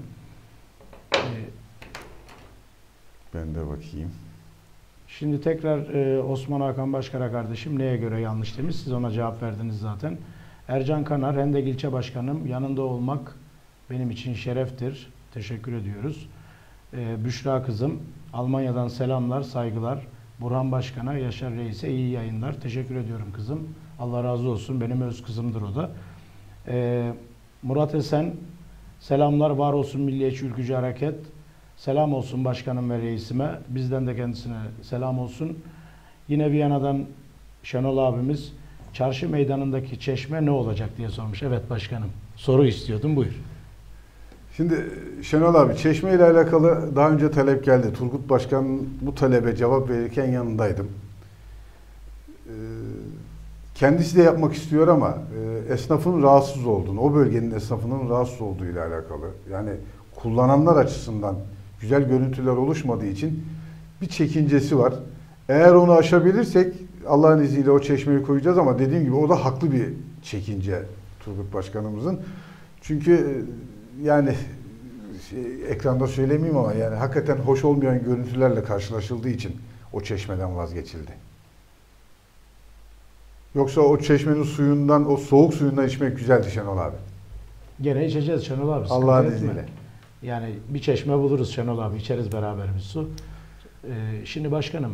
Ben de bakayım. Şimdi tekrar Osman Hakan Başkara kardeşim neye göre yanlış demiş. Siz ona cevap verdiniz zaten. Ercan Kanar, Hendek İlçe Başkanım, yanında olmak benim için şereftir. Teşekkür ediyoruz. Büşra kızım, Almanya'dan selamlar, saygılar. Burhan Başkan'a, Yaşar Reis'e iyi yayınlar. Teşekkür ediyorum kızım. Allah razı olsun. Benim öz kızımdır o da. Murat Esen, selamlar, var olsun Milliyetçi Ülkücü Hareket. Selam olsun başkanım ve reisime. Bizden de kendisine selam olsun. Yine Viyana'dan Şenol abimiz, çarşı meydanındaki çeşme ne olacak diye sormuş. Evet başkanım, soru istiyordum, buyur. Şimdi Şenol abi, çeşme ile alakalı daha önce talep geldi. Turgut Başkan bu talebe cevap verirken yanındaydım. Kendisi de yapmak istiyor ama esnafın rahatsız olduğunu, o bölgenin esnafının rahatsız olduğu ile alakalı. Yani kullananlar açısından güzel görüntüler oluşmadığı için bir çekincesi var. Eğer onu aşabilirsek Allah'ın izniyle o çeşmeyi koyacağız ama dediğim gibi o da haklı bir çekince Turgut Başkanımızın. Çünkü yani ekranda söylemeyeyim ama yani hakikaten hoş olmayan görüntülerle karşılaşıldığı için o çeşmeden vazgeçildi. Yoksa o çeşmenin suyundan, o soğuk suyundan içmek güzeldi Şenol abi. Gene içeceğiz Şenol abi. Allah'ın izniyle. Yani bir çeşme buluruz Şenol abi, içeriz beraber bir su. Şimdi başkanım,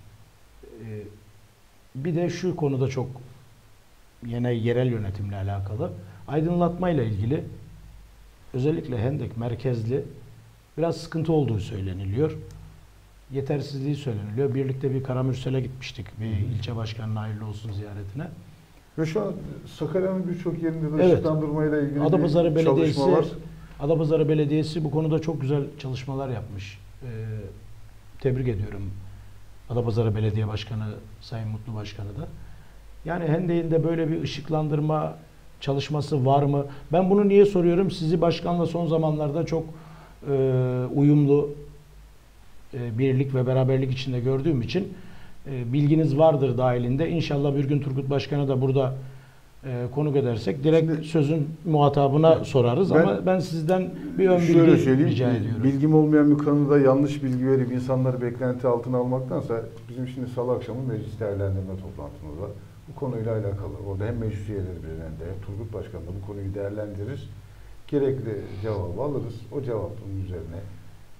bir de şu konuda çok yine yerel yönetimle alakalı, aydınlatmayla ilgili özellikle Hendek merkezli biraz sıkıntı olduğu söyleniliyor. Yetersizliği söyleniliyor. Birlikte bir Karamürsel'e gitmiştik. Bir ilçe başkanına hayırlı olsun ziyaretine. Ve şu an Sakarya'nın birçok yerinde de Evet. ışıklandırmayla ilgili Adapazarı bir çalışma var. Adapazarı Belediyesi bu konuda çok güzel çalışmalar yapmış. Tebrik ediyorum Adapazarı Belediye Başkanı Sayın Mutlu Başkanı da. Yani Hendek'in de böyle bir ışıklandırma çalışması var mı? Ben bunu niye soruyorum? Sizi başkanla son zamanlarda çok uyumlu, birlik ve beraberlik içinde gördüğüm için bilginiz vardır dahilinde. İnşallah bir gün Turgut Başkan'a da burada konuk edersek direkt Şimdi, sözün muhatabına sorarız ama ben sizden bir ön bilgi rica ediyorum. Bilgim olmayan bir konuda yanlış bilgi verip insanları beklenti altına almaktansa bizim şimdi salı akşamı meclis değerlendirme toplantımız var. Bu konuyla alakalı. Orada hem meclis üyeleri birinde hem Turgut Başkan da bu konuyu değerlendirir. Gerekli cevabı alırız. O cevabın üzerine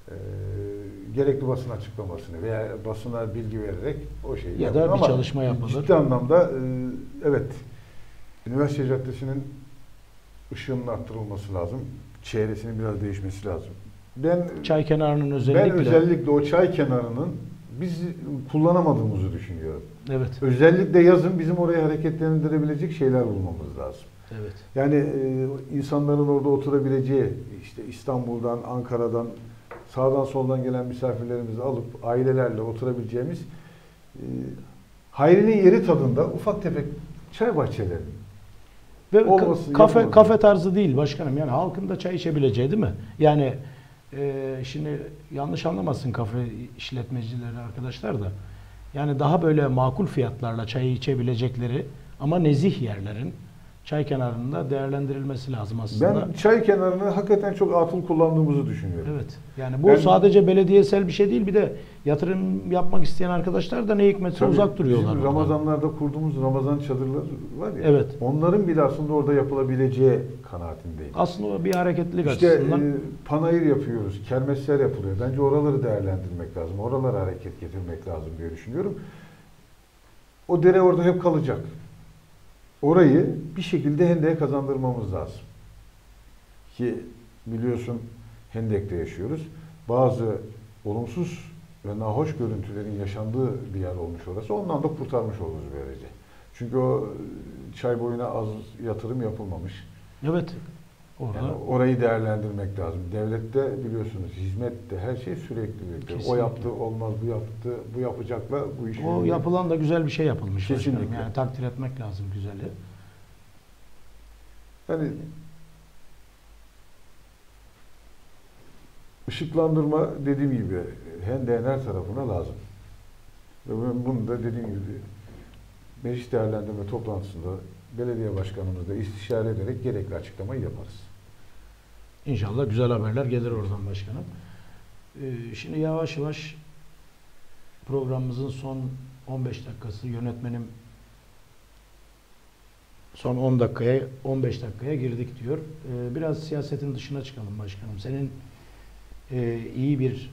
gerekli basın açıklamasını veya basına bilgi vererek o şeyi Ya yapın. da bir Ama çalışma yapılır. ciddi anlamda evet, Üniversite Caddesi'nin ışığının arttırılması lazım. Çevresinin biraz değişmesi lazım. Çay kenarının Ben özellikle. özellikle o çay kenarının biz kullanamadığımızı düşünüyorum. Evet. Özellikle yazın bizim orayı hareketlendirebilecek şeyler bulmamız lazım. Evet. Yani insanların orada oturabileceği, işte İstanbul'dan, Ankara'dan, sağdan soldan gelen misafirlerimizi alıp ailelerle oturabileceğimiz Hayri'nin yeri tadında ufak tefek çay bahçeleri. Ve Olması, kafe yapılması. kafe tarzı değil başkanım. Yani halkın da çay içebileceği, değil mi? Yani şimdi yanlış anlamasın kafe işletmecileri arkadaşlar da. Yani daha böyle makul fiyatlarla çayı içebilecekleri ama nezih yerlerin çay kenarında değerlendirilmesi lazım aslında. Ben çay kenarını hakikaten çok atıl kullandığımızı düşünüyorum. Evet. Yani bu sadece belediyesel bir şey değil, bir de yatırım yapmak isteyen arkadaşlar da ne hikmetse Tabii uzak duruyorlar. bizim oradan. Ramazanlarda kurduğumuz Ramazan çadırları var ya. Evet. Onların bile aslında orada yapılabileceği kanaatindeyim. Aslında o bir hareketlilik İşte açısından. panayır yapıyoruz, kermesler yapılıyor. Bence oraları değerlendirmek lazım. Oralara hareket getirmek lazım diye düşünüyorum. O dere orada hep kalacak. Orayı bir şekilde Hendek'e kazandırmamız lazım. Ki biliyorsun Hendek'te yaşıyoruz. Bazı olumsuz ve nahoş görüntülerin yaşandığı bir yer olmuş orası. Ondan da kurtarmış oluruz böylece. Çünkü o çay boyuna az yatırım yapılmamış. Evet. Orada. Yani orayı değerlendirmek lazım. Devlette biliyorsunuz hizmette her şey sürekliliktir. Kesinlikle. O yaptı olmaz, bu yaptı, bu yapacakla bu iş. O yapılan da güzel bir şey yapılmış. Kesinlikle. Başkanım. Yani takdir etmek lazım güzeli. Yani ışıklandırma dediğim gibi Hendek'in her tarafına lazım. Ve ben bunu da dediğim gibi meclis değerlendirme toplantısında belediye başkanımızla istişare ederek gerekli açıklamayı yaparız. İnşallah güzel haberler gelir oradan başkanım. Şimdi yavaş yavaş programımızın son 15 dakikası, yönetmenim son 10 dakikaya 15 dakikaya girdik diyor. Biraz siyasetin dışına çıkalım başkanım. Senin iyi bir,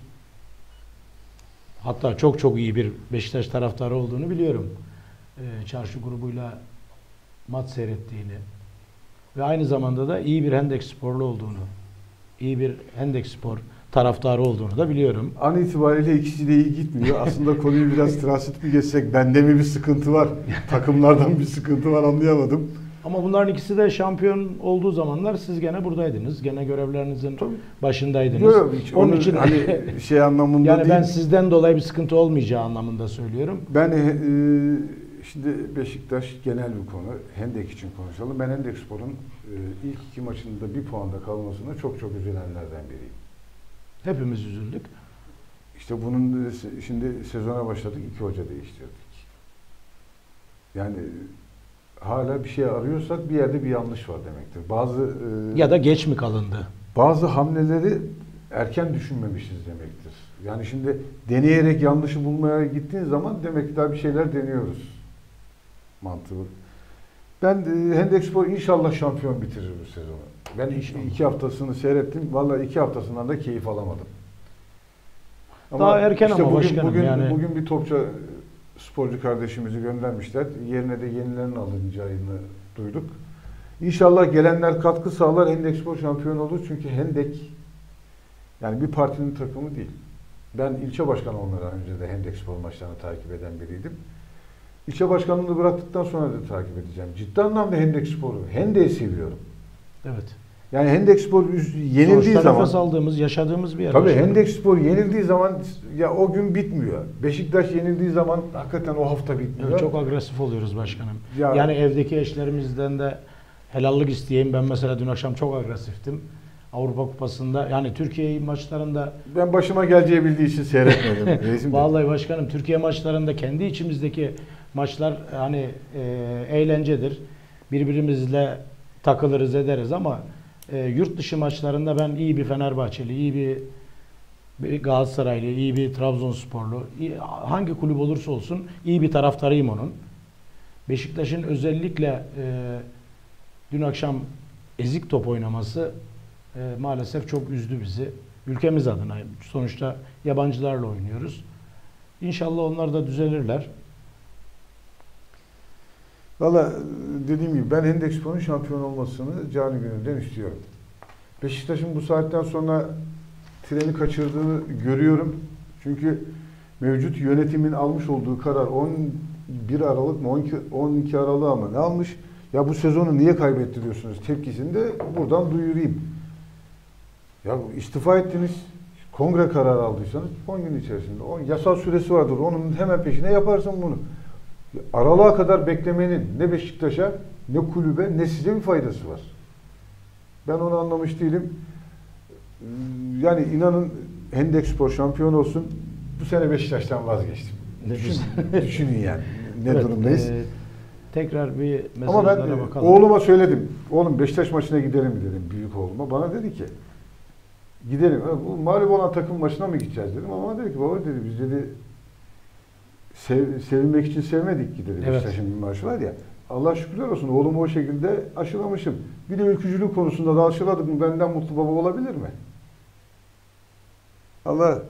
hatta çok çok iyi bir Beşiktaş taraftarı olduğunu biliyorum. Çarşı grubuyla maç seyrettiğini ve aynı zamanda da iyi bir Hendek sporlu olduğunu, iyi bir Hendek spor taraftarı olduğunu da biliyorum. An itibariyle ikisi de iyi gitmiyor. Aslında konuyu biraz transit mi geçsek, bende mi bir sıkıntı var, takımlardan bir sıkıntı var, anlayamadım. Ama bunların ikisi de şampiyon olduğu zamanlar siz gene buradaydınız. Gene görevlerinizin Tabii. başındaydınız. Yok, Onun için hani şey anlamında yani değil. ben sizden dolayı bir sıkıntı olmayacağı anlamında söylüyorum. Ben şimdi Beşiktaş genel bir konu. Hendek için konuşalım. Ben Hendekspor'un ilk iki maçında bir puanda kalmasına çok çok üzülenlerden biriyim. Hepimiz üzüldük. İşte bunun şimdi sezona başladık, 2 hoca değiştirdik. Yani hala bir şey arıyorsak bir yerde bir yanlış var demektir. Ya da geç mi kalındı? Bazı hamleleri erken düşünmemişiz demektir. Yani şimdi deneyerek yanlışı bulmaya gittiğin zaman demek ki daha bir şeyler deniyoruz mantığı. Ben Hendekspor inşallah şampiyon bitirir bu sezonu. Ben İnşallah. 2 haftasını seyrettim. Vallahi 2 haftasından da keyif alamadım. Daha erken ama başkanım yani. Bugün bir topçu sporcu kardeşimizi göndermişler. Yerine de yenilerin alınacağını duyduk. İnşallah gelenler katkı sağlar. Hendekspor şampiyon olur. Çünkü Hendek yani bir partinin takımı değil. Ben ilçe başkanı olmadan önce de Hendekspor maçlarını takip eden biriydim. İlçe başkanlığını bıraktıktan sonra da takip edeceğim. Ciddi anlamda Hendekspor'u, Hendek'i seviyorum. Evet. Yani Hendekspor yenildiği Sonuçta zaman... nefes aldığımız, yaşadığımız bir yer. Tabii başkanım. Hendekspor yenildiği zaman ya o gün bitmiyor. Beşiktaş yenildiği zaman hakikaten o hafta bitmiyor. Evet, çok agresif oluyoruz başkanım. Ya- Yani evdeki eşlerimizden de helallik isteyeyim. Ben mesela dün akşam çok agresiftim. Avrupa Kupası'nda yani Türkiye maçlarında Ben başıma geleceği bildiği için seyretmedim. Reisim de. vallahi başkanım Türkiye maçlarında kendi içimizdeki maçlar hani eğlencedir. Birbirimizle takılırız ederiz ama yurt dışı maçlarında ben iyi bir Fenerbahçeli, iyi bir Galatasaraylı, iyi bir Trabzonsporlu, hangi kulüp olursa olsun iyi bir taraftarıyım onun. Beşiktaş'ın özellikle dün akşam ezik top oynaması maalesef çok üzdü bizi. ülkemiz adına. Sonuçta yabancılarla oynuyoruz. İnşallah onlar da düzelirler. Valla dediğim gibi ben Hendekspor'un şampiyon olmasını canı gönülden istiyorum. Beşiktaş'ın bu saatten sonra treni kaçırdığını görüyorum. Çünkü mevcut yönetimin almış olduğu karar 11 Aralık mı 12 Aralık ama ne almış? Ya bu sezonu niye kaybettiriyorsunuz tepkisini de buradan duyurayım. Ya istifa ettiniz, kongre kararı aldıysanız 10 gün içerisinde, yasal süresi vardır, onun hemen peşine yaparsın bunu. Aralığa kadar beklemenin ne Beşiktaş'a, ne kulübe, ne size bir faydası var. Ben onu anlamış değilim. Yani inanın Hendekspor şampiyon olsun, bu sene Beşiktaş'tan vazgeçtim. Düşünün yani ne Evet, durumdayız. Tekrar bir Ama ben mesajlara bakalım. oğluma söyledim. Oğlum Beşiktaş maçına gidelim mi dedim büyük oğluma. Bana dedi ki gidelim. Bu mağlup olan takım maçına mı gideceğiz dedim. Ama dedi ki baba dedi biz dedi sevilmek için sevmedik ki dedi. Evet. Beşiktaş'ın bir maçı var ya. Allah şükürler olsun oğlumu o şekilde aşılamışım. Bir de ülkücülük konusunda da aşıladık mı benden mutlu baba olabilir mi? Allah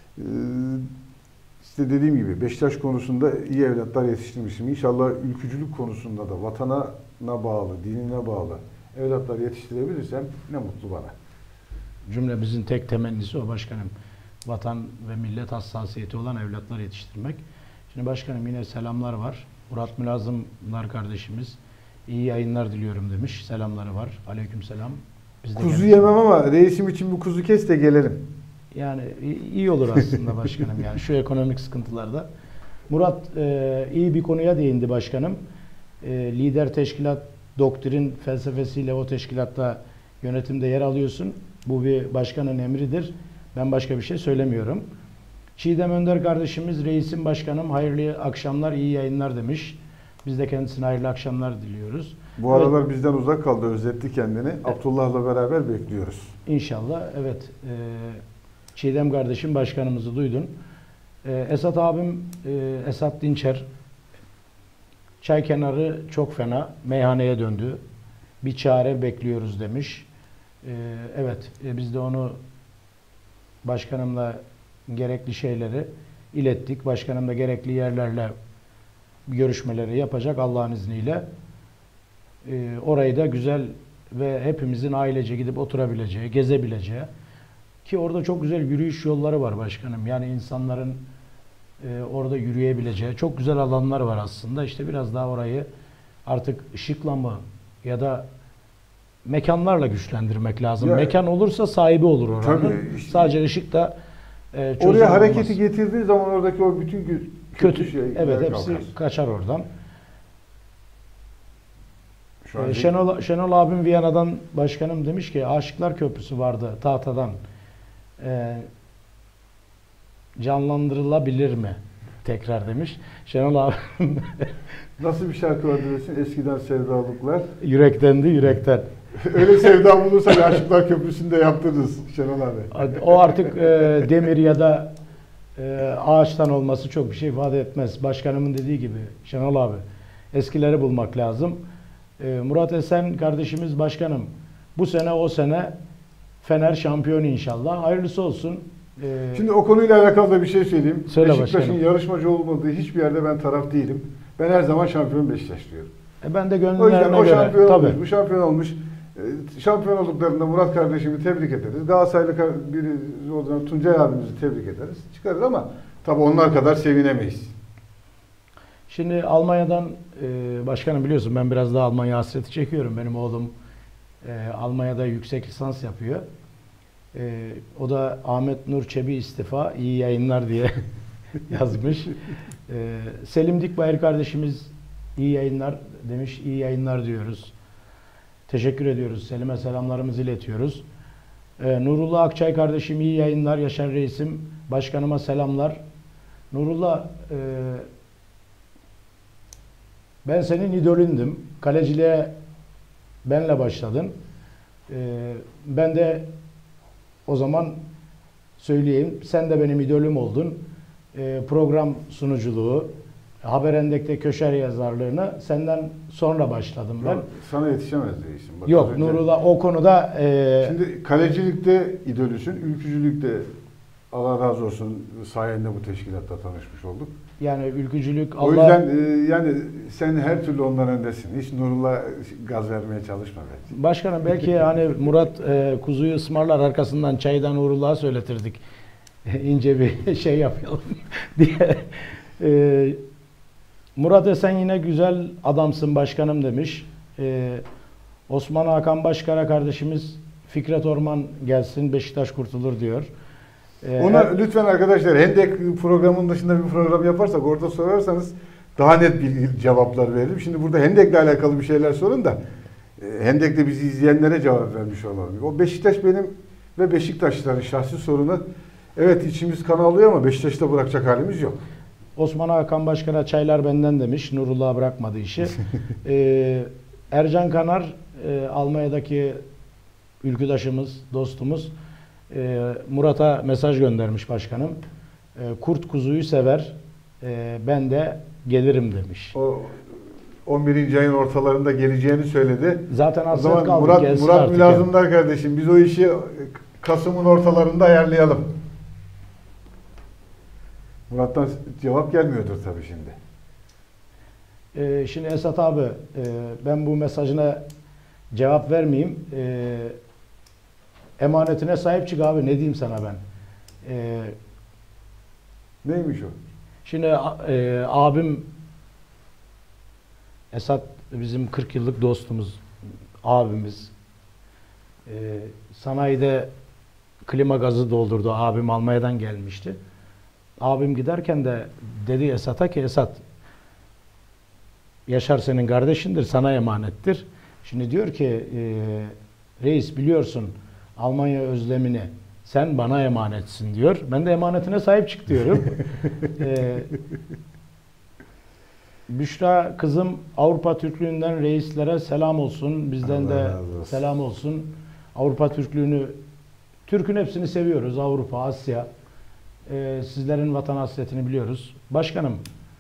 işte dediğim gibi Beşiktaş konusunda iyi evlatlar yetiştirmişim. İnşallah ülkücülük konusunda da vatanına bağlı, dinine bağlı evlatlar yetiştirebilirsem ne mutlu bana. Cümlemizin tek temennisi o başkanım. Vatan ve millet hassasiyeti olan evlatlar yetiştirmek. Şimdi başkanım yine selamlar var. Murat Mülazımlar kardeşimiz iyi yayınlar diliyorum demiş. Selamları var. Aleykümselam. Biz de Kuzu yemem ama reisim için bir kuzu kes de gelelim. Yani iyi olur aslında başkanım yani şu ekonomik sıkıntılarda. Murat iyi bir konuya değindi başkanım. Lider teşkilat doktrin felsefesiyle o teşkilatta yönetimde yer alıyorsun. Bu bir başkanın emridir. Ben başka bir şey söylemiyorum. Çiğdem Önder kardeşimiz reisim başkanım hayırlı akşamlar iyi yayınlar demiş. Biz de kendisine hayırlı akşamlar diliyoruz. Bu aralar bizden uzak kaldı, özletti kendini. Abdullah'la beraber bekliyoruz. İnşallah evet. Çiğdem kardeşim başkanımızı duydun. Esat abim Esat Dinçer çay kenarı çok fena meyhaneye döndü. Bir çare bekliyoruz demiş. Evet biz de onu başkanımla gerekli şeyleri ilettik. Başkanım da gerekli yerlerle görüşmeleri yapacak Allah'ın izniyle. Orayı da güzel ve hepimizin ailece gidip oturabileceği, gezebileceği ki orada çok güzel yürüyüş yolları var başkanım. Yani insanların orada yürüyebileceği çok güzel alanlar var aslında. İşte biraz daha orayı artık ışıkla mı ya da mekanlarla güçlendirmek lazım. Ya, mekan olursa sahibi olur oranın. Tabii, işte, sadece ışık da çözüm oraya hareketi olmaz. getirdiği zaman oradaki o bütün Kötü şey evet hepsi kalkar. kaçar oradan. Şu an Şenol abim Viyana'dan başkanım demiş ki Aşıklar Köprüsü vardı tahtadan. Canlandırılabilir mi? Tekrar demiş. Şenol abim nasıl bir şarkı vardı desin? Eskiden sevdalıklar. yürektendi yürekten. Öyle sevda bulursak Aşıklar Köprüsü'nde yaptırırız Şenol abi. O artık demir ya da ağaçtan olması çok bir şey ifade etmez. Başkanımın dediği gibi Şenol abi eskileri bulmak lazım. Murat Esen kardeşimiz başkanım bu sene o sene Fener şampiyon inşallah. Hayırlısı olsun. Şimdi o konuyla alakalı da bir şey söyleyeyim. Söyle Beşiktaş'ın başkanım. yarışmacı olmadığı hiçbir yerde ben taraf değilim. Ben her zaman şampiyon Beşiktaş diyorum. Ben de O yüzden gönüllerine o göre. şampiyon Tabii. olmuş, bu şampiyon olmuş. Şampiyon olduklarında Murat kardeşimi tebrik ederiz. Galatasaraylı biri o zaman Tuncay abimizi tebrik ederiz. Çıkarız ama tabii onlar kadar sevinemeyiz. Şimdi Almanya'dan başkanım biliyorsun ben biraz daha Almanya hasreti çekiyorum. Benim oğlum Almanya'da yüksek lisans yapıyor. O da Ahmet Nur Çebi istifa iyi yayınlar diye yazmış. Selim Dikbayır kardeşimiz iyi yayınlar demiş. İyi yayınlar diyoruz. Teşekkür ediyoruz. Selim'e selamlarımızı iletiyoruz. Nurullah Akçay kardeşim iyi yayınlar. Yaşar Reisim başkanıma selamlar. Nurullah ben senin idolündüm. Kaleciliğe benle başladın. Ben de o zaman söyleyeyim. Sen de benim idolüm oldun. Program sunuculuğu, Haber Hendek'te köşer yazarlığını senden sonra başladım ben. Yok, sana yetişemez reisim. Bak, Yok Nurullah o konuda şimdi kalecilikte idolüsün, ülkücülükte Allah razı olsun sayende bu teşkilatta tanışmış olduk. yani ülkücülük O yüzden yani sen her türlü ondan öndesin. Hiç Nurullah gaz vermeye çalışma bence. Başkanım belki hani Murat kuzuyu ısmarlar arkasından çaydan Nurullah'a söyletirdik. İnce bir şey yapalım diye. Murat sen yine güzel adamsın başkanım demiş. Osman Hakan Başkara kardeşimiz Fikret Orman gelsin Beşiktaş kurtulur diyor. Ona lütfen arkadaşlar Hendek programının dışında bir program yaparsak orada sorarsanız daha net bir cevaplar veririm. Şimdi burada Hendek'le alakalı bir şeyler sorun da Hendek'te bizi izleyenlere cevap vermiş olalım. O Beşiktaş benim ve Beşiktaşlıların şahsi sorunu. Evet içimiz kan alıyor ama Beşiktaş'ta bırakacak halimiz yok. Osman Hakan Başkan'a çaylar benden demiş. Nurullah'a bırakmadı işi. Ercan Kanar Almanya'daki ülküdaşımız, dostumuz Murat'a mesaj göndermiş başkanım. Kurt kuzuyu sever. Ben de gelirim demiş. O 11. ayın ortalarında geleceğini söyledi. Zaten O zaman hasret kaldık. Murat Mülazımlar kardeşim biz o işi Kasım'ın ortalarında ayarlayalım. Murat'tan cevap gelmiyordur tabii şimdi. Şimdi Esat abi ben bu mesajına cevap vermeyeyim. Emanetine sahip çık abi. Ne diyeyim sana ben? Neymiş o? Şimdi abim Esat bizim 40 yıllık dostumuz, abimiz. Sanayide klima gazı doldurdu. Abim Almanya'dan gelmişti. Abim giderken de dedi Esat'a ki Esat Yaşar senin kardeşindir, sana emanettir. Şimdi diyor ki reis biliyorsun Almanya özlemini sen bana emanetsin diyor. Ben de emanetine sahip çık diyorum. Büşra kızım Avrupa Türklüğünden reislere selam olsun. Bizden Allah de razı olsun. selam olsun. Avrupa Türklüğünü, Türk'ün hepsini seviyoruz. Avrupa, Asya. Sizlerin vatan hasretini biliyoruz. Başkanım,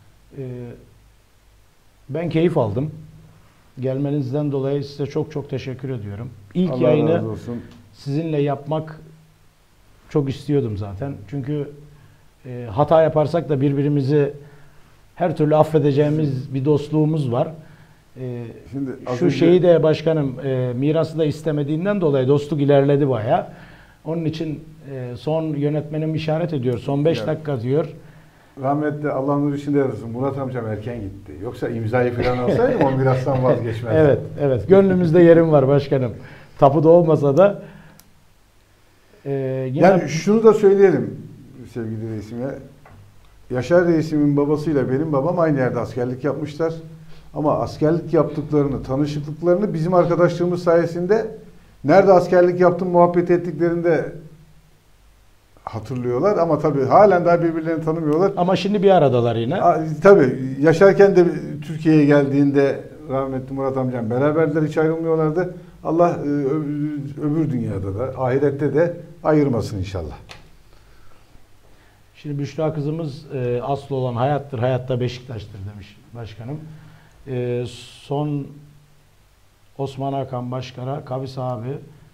ben keyif aldım. Gelmenizden dolayı size çok çok teşekkür ediyorum. İlk Allah yayını razı olsun. sizinle yapmak çok istiyordum zaten. Çünkü hata yaparsak da birbirimizi her türlü affedeceğimiz bir dostluğumuz var. Şimdi az Şu önce- şeyi de başkanım mirası da istemediğinden dolayı dostluk ilerledi bayağı. Onun için son yönetmenim işaret ediyor. Son 5 Evet. dakika diyor. Rahmetli Allah nur içinde yatsın. Murat amcam erken gitti. Yoksa imzayı falan alsaydım o mirastan vazgeçmezdim. Evet, evet. Gönlümüzde yerim var başkanım. Tapuda olmasa da yine Yani şunu da söyleyelim sevgili reisim ya. Yaşar reisimin babasıyla benim babam aynı yerde askerlik yapmışlar. Ama askerlik yaptıklarını, tanışıklıklarını bizim arkadaşlığımız sayesinde nerede askerlik yaptım muhabbet ettiklerinde hatırlıyorlar. Ama tabii halen daha birbirlerini tanımıyorlar. ama şimdi bir aradalar yine. Tabii yaşarken de Türkiye'ye geldiğinde rahmetli Murat amcam beraberler hiç ayrılmıyorlardı. Allah öbür dünyada da ahirette de ayırmasın inşallah. Şimdi Büşra kızımız aslı olan hayattır, hayatta Beşiktaş'tır demiş başkanım. Son Osman Hakan Başkan'a Kavis abi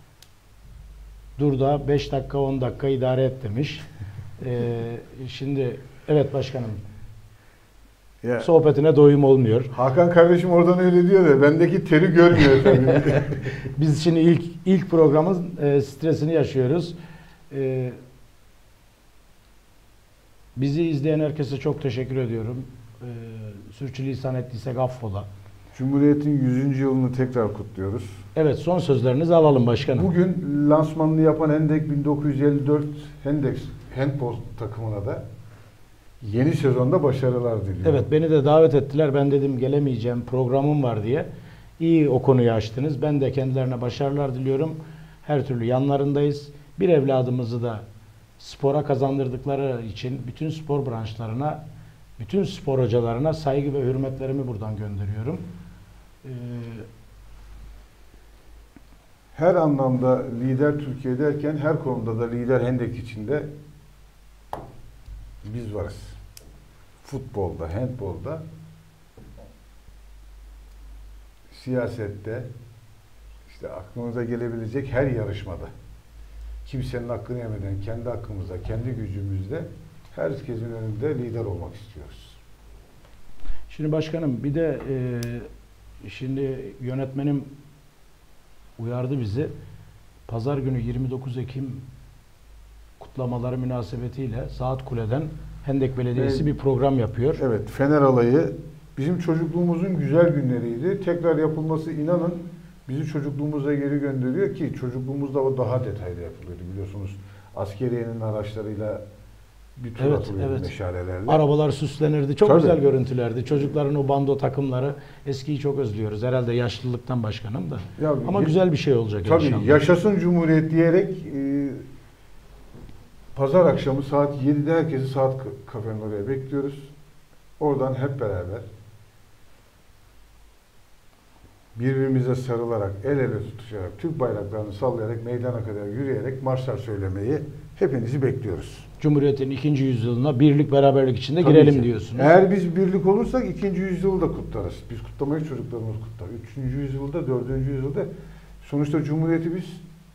dur da 5 dakika 10 dakika idare et demiş. Şimdi evet başkanım Ya, sohbetine doyum olmuyor. Hakan kardeşim oradan öyle diyor da bendeki teri görmüyor tabii. Biz şimdi ilk programın stresini yaşıyoruz. Bizi izleyen herkese çok teşekkür ediyorum. Sürçülisan ettiysek affola. Cumhuriyet'in 100. yılını tekrar kutluyoruz. Evet son sözlerinizi alalım başkanım. Bugün lansmanını yapan Hendek 1954 Hendek handball takımına da yeni sezonda başarılar diliyorum. Evet beni de davet ettiler. Ben dedim gelemeyeceğim programım var diye. İyi o konuyu açtınız. Ben de kendilerine başarılar diliyorum. Her türlü yanlarındayız. Bir evladımızı da spora kazandırdıkları için bütün spor branşlarına, bütün spor hocalarına saygı ve hürmetlerimi buradan gönderiyorum. Her anlamda lider Türkiye derken her konuda da lider Hendek içinde biz varız. futbolda, handbolda, siyasette, işte aklınıza gelebilecek her yarışmada kimsenin hakkını yemeden kendi hakkımızda, kendi gücümüzle herkesin önünde lider olmak istiyoruz. Şimdi başkanım bir de şimdi yönetmenim uyardı bizi. Pazar günü 29 Ekim kutlamaları münasebetiyle Saat Kule'den Hendek Belediyesi bir program yapıyor. Evet, Fener Alayı bizim çocukluğumuzun güzel günleriydi. Tekrar yapılması, inanın, bizi çocukluğumuza geri gönderiyor ki çocukluğumuzda o daha detaylı yapılıyordu, biliyorsunuz. Askeriyenin araçlarıyla bir tur atılıyordu, meşalelerle. Arabalar süslenirdi. Çok Tabii. güzel görüntülerdi. Çocukların o bando takımları, eskiyi çok özlüyoruz. Herhalde yaşlılıktan başkanım da. Ya, ama güzel bir şey olacak tabii, inşallah. yaşasın Cumhuriyet diyerek pazar akşamı saat 7'de herkesi Saat Kafe'nin oraya bekliyoruz. Oradan hep beraber birbirimize sarılarak, el ele tutuşarak, Türk bayraklarını sallayarak, meydana kadar yürüyerek marşlar söylemeyi hepinizi bekliyoruz. Cumhuriyet'in 2. yüzyılına birlik beraberlik içinde Tabii girelim ki. diyorsunuz. Eğer biz birlik olursak 2. yüzyılı da kutlarız. Biz kutlamayı çocuklarımız kutlar. 3. yüzyılda, 4. yüzyılda. Sonuçta Cumhuriyeti biz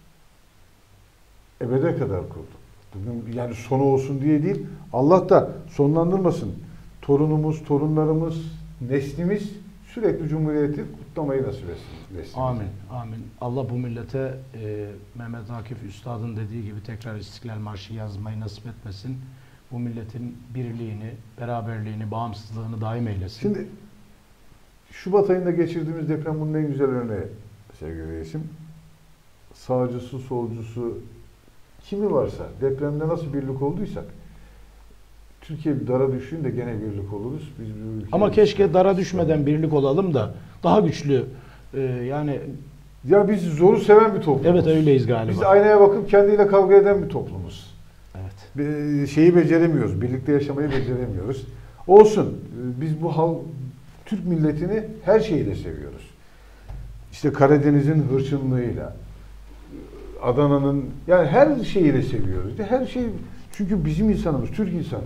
ebede kadar kurduk. Bugün yani sonu olsun diye değil, Allah da sonlandırmasın. Torunumuz, torunlarımız, neslimiz sürekli Cumhuriyeti kutlamayı nasip etsin. Amin, amin. Allah bu millete Mehmet Akif Üstad'ın dediği gibi tekrar İstiklal Marşı yazmayı nasip etmesin. Bu milletin birliğini, beraberliğini, bağımsızlığını daim eylesin. Şimdi Şubat ayında geçirdiğimiz deprem bunun en güzel örneği sevgili reisim. Sağcısı, solcusu, kimi varsa depremde nasıl birlik olduysak Türkiye bir dara düştüğünde gene birlik oluruz. Biz ama keşke dara düşmeden birlik olalım da daha güçlü yani. Ya biz zoru seven bir toplumuz. Evet, öyleyiz galiba. Biz aynaya bakıp kendiyle kavga eden bir toplumuz. Evet. Şeyi beceremiyoruz. Birlikte yaşamayı beceremiyoruz. Olsun. Biz bu Türk milletini her şeyiyle seviyoruz. İşte Karadeniz'in hırçınlığıyla, Adana'nın, yani her şeyiyle seviyoruz. Her şey, çünkü bizim insanımız, Türk insanı.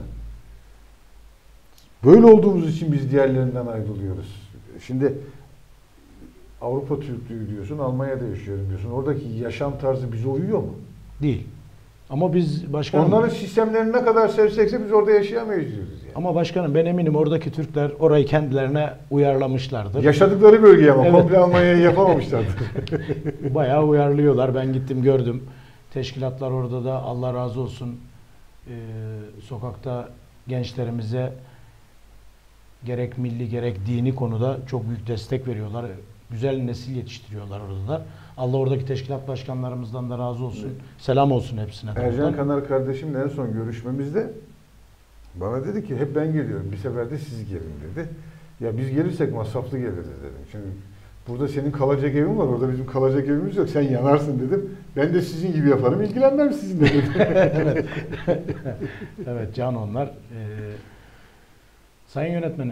Böyle olduğumuz için biz diğerlerinden ayrılıyoruz. Şimdi Avrupa Türklüğü diyorsun, Almanya'da yaşıyorum diyorsun. Oradaki yaşam tarzı bize uyuyor mu? Değil. Ama biz başkanım... Onların sistemlerini ne kadar sevsekse biz orada yaşayamayız diyoruz yani. Ama başkanım ben eminim oradaki Türkler orayı kendilerine uyarlamışlardır. Yaşadıkları bölgeye ama Evet. komple Almanya'yı yapamamışlardır. Bayağı uyarlıyorlar. Ben gittim gördüm. Teşkilatlar orada da Allah razı olsun sokakta gençlerimize gerek milli gerek dini konuda çok büyük destek veriyorlar. Güzel nesil yetiştiriyorlar orada da. Allah oradaki teşkilat başkanlarımızdan da razı olsun. Selam olsun hepsine. Ercan Kanar kardeşimle en son görüşmemizde bana dedi ki hep ben geliyorum. Bir sefer de siz gelin dedi. Ya biz gelirsek masraflı geliriz dedim. Şimdi burada senin kalacak evin var. Orada bizim kalacak evimiz yok. Sen yanarsın dedim. Ben de sizin gibi yaparım. İlgilenmem sizinle dedim. Evet. Evet, can onlar. Sayın yönetmenim,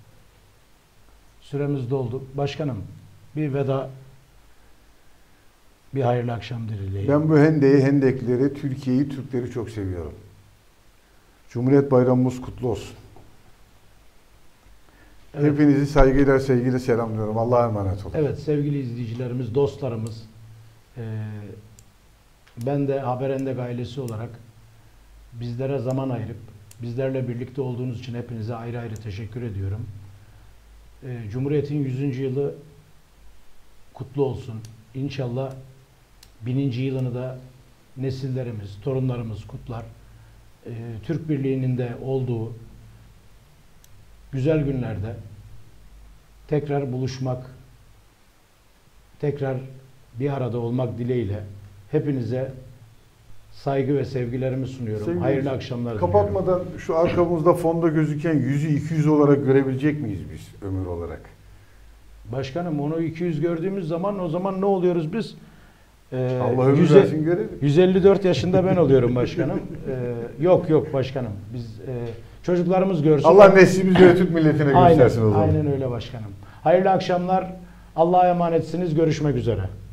süremiz doldu. Başkanım, bir veda, bir hayırlı akşam dileyim. Ben bu hendekleri, Türkiye'yi, Türkleri çok seviyorum. Cumhuriyet Bayramımız kutlu olsun. Evet. Hepinizi saygıyla, sevgiyle selamlıyorum. Allah'a emanet olun. Evet, sevgili izleyicilerimiz, dostlarımız, ben de Haber Hendek ailesi olarak bizlere zaman ayırıp bizlerle birlikte olduğunuz için hepinize ayrı ayrı teşekkür ediyorum. Cumhuriyet'in 100. yılı kutlu olsun. İnşallah 1000. yılını da nesillerimiz, torunlarımız kutlar. Türk Birliği'nin de olduğu güzel günlerde tekrar buluşmak, tekrar bir arada olmak dileğiyle hepinize saygı ve sevgilerimi sunuyorum. Sevgili, hayırlı akşamlar diliyorum. kapatmadan şu arkamızda fonda gözüken 100'ü 200 olarak görebilecek miyiz biz ömür olarak? Başkanım onu 200 gördüğümüz zaman o zaman ne oluyoruz biz? Allah ömür versin görelim. 154 yaşında ben oluyorum başkanım. Yok başkanım. Biz çocuklarımız görsün. Allah neslimizi ve Türk milletine göstersin o zaman. Aynen öyle başkanım. Hayırlı akşamlar. Allah'a emanetsiniz. Görüşmek üzere.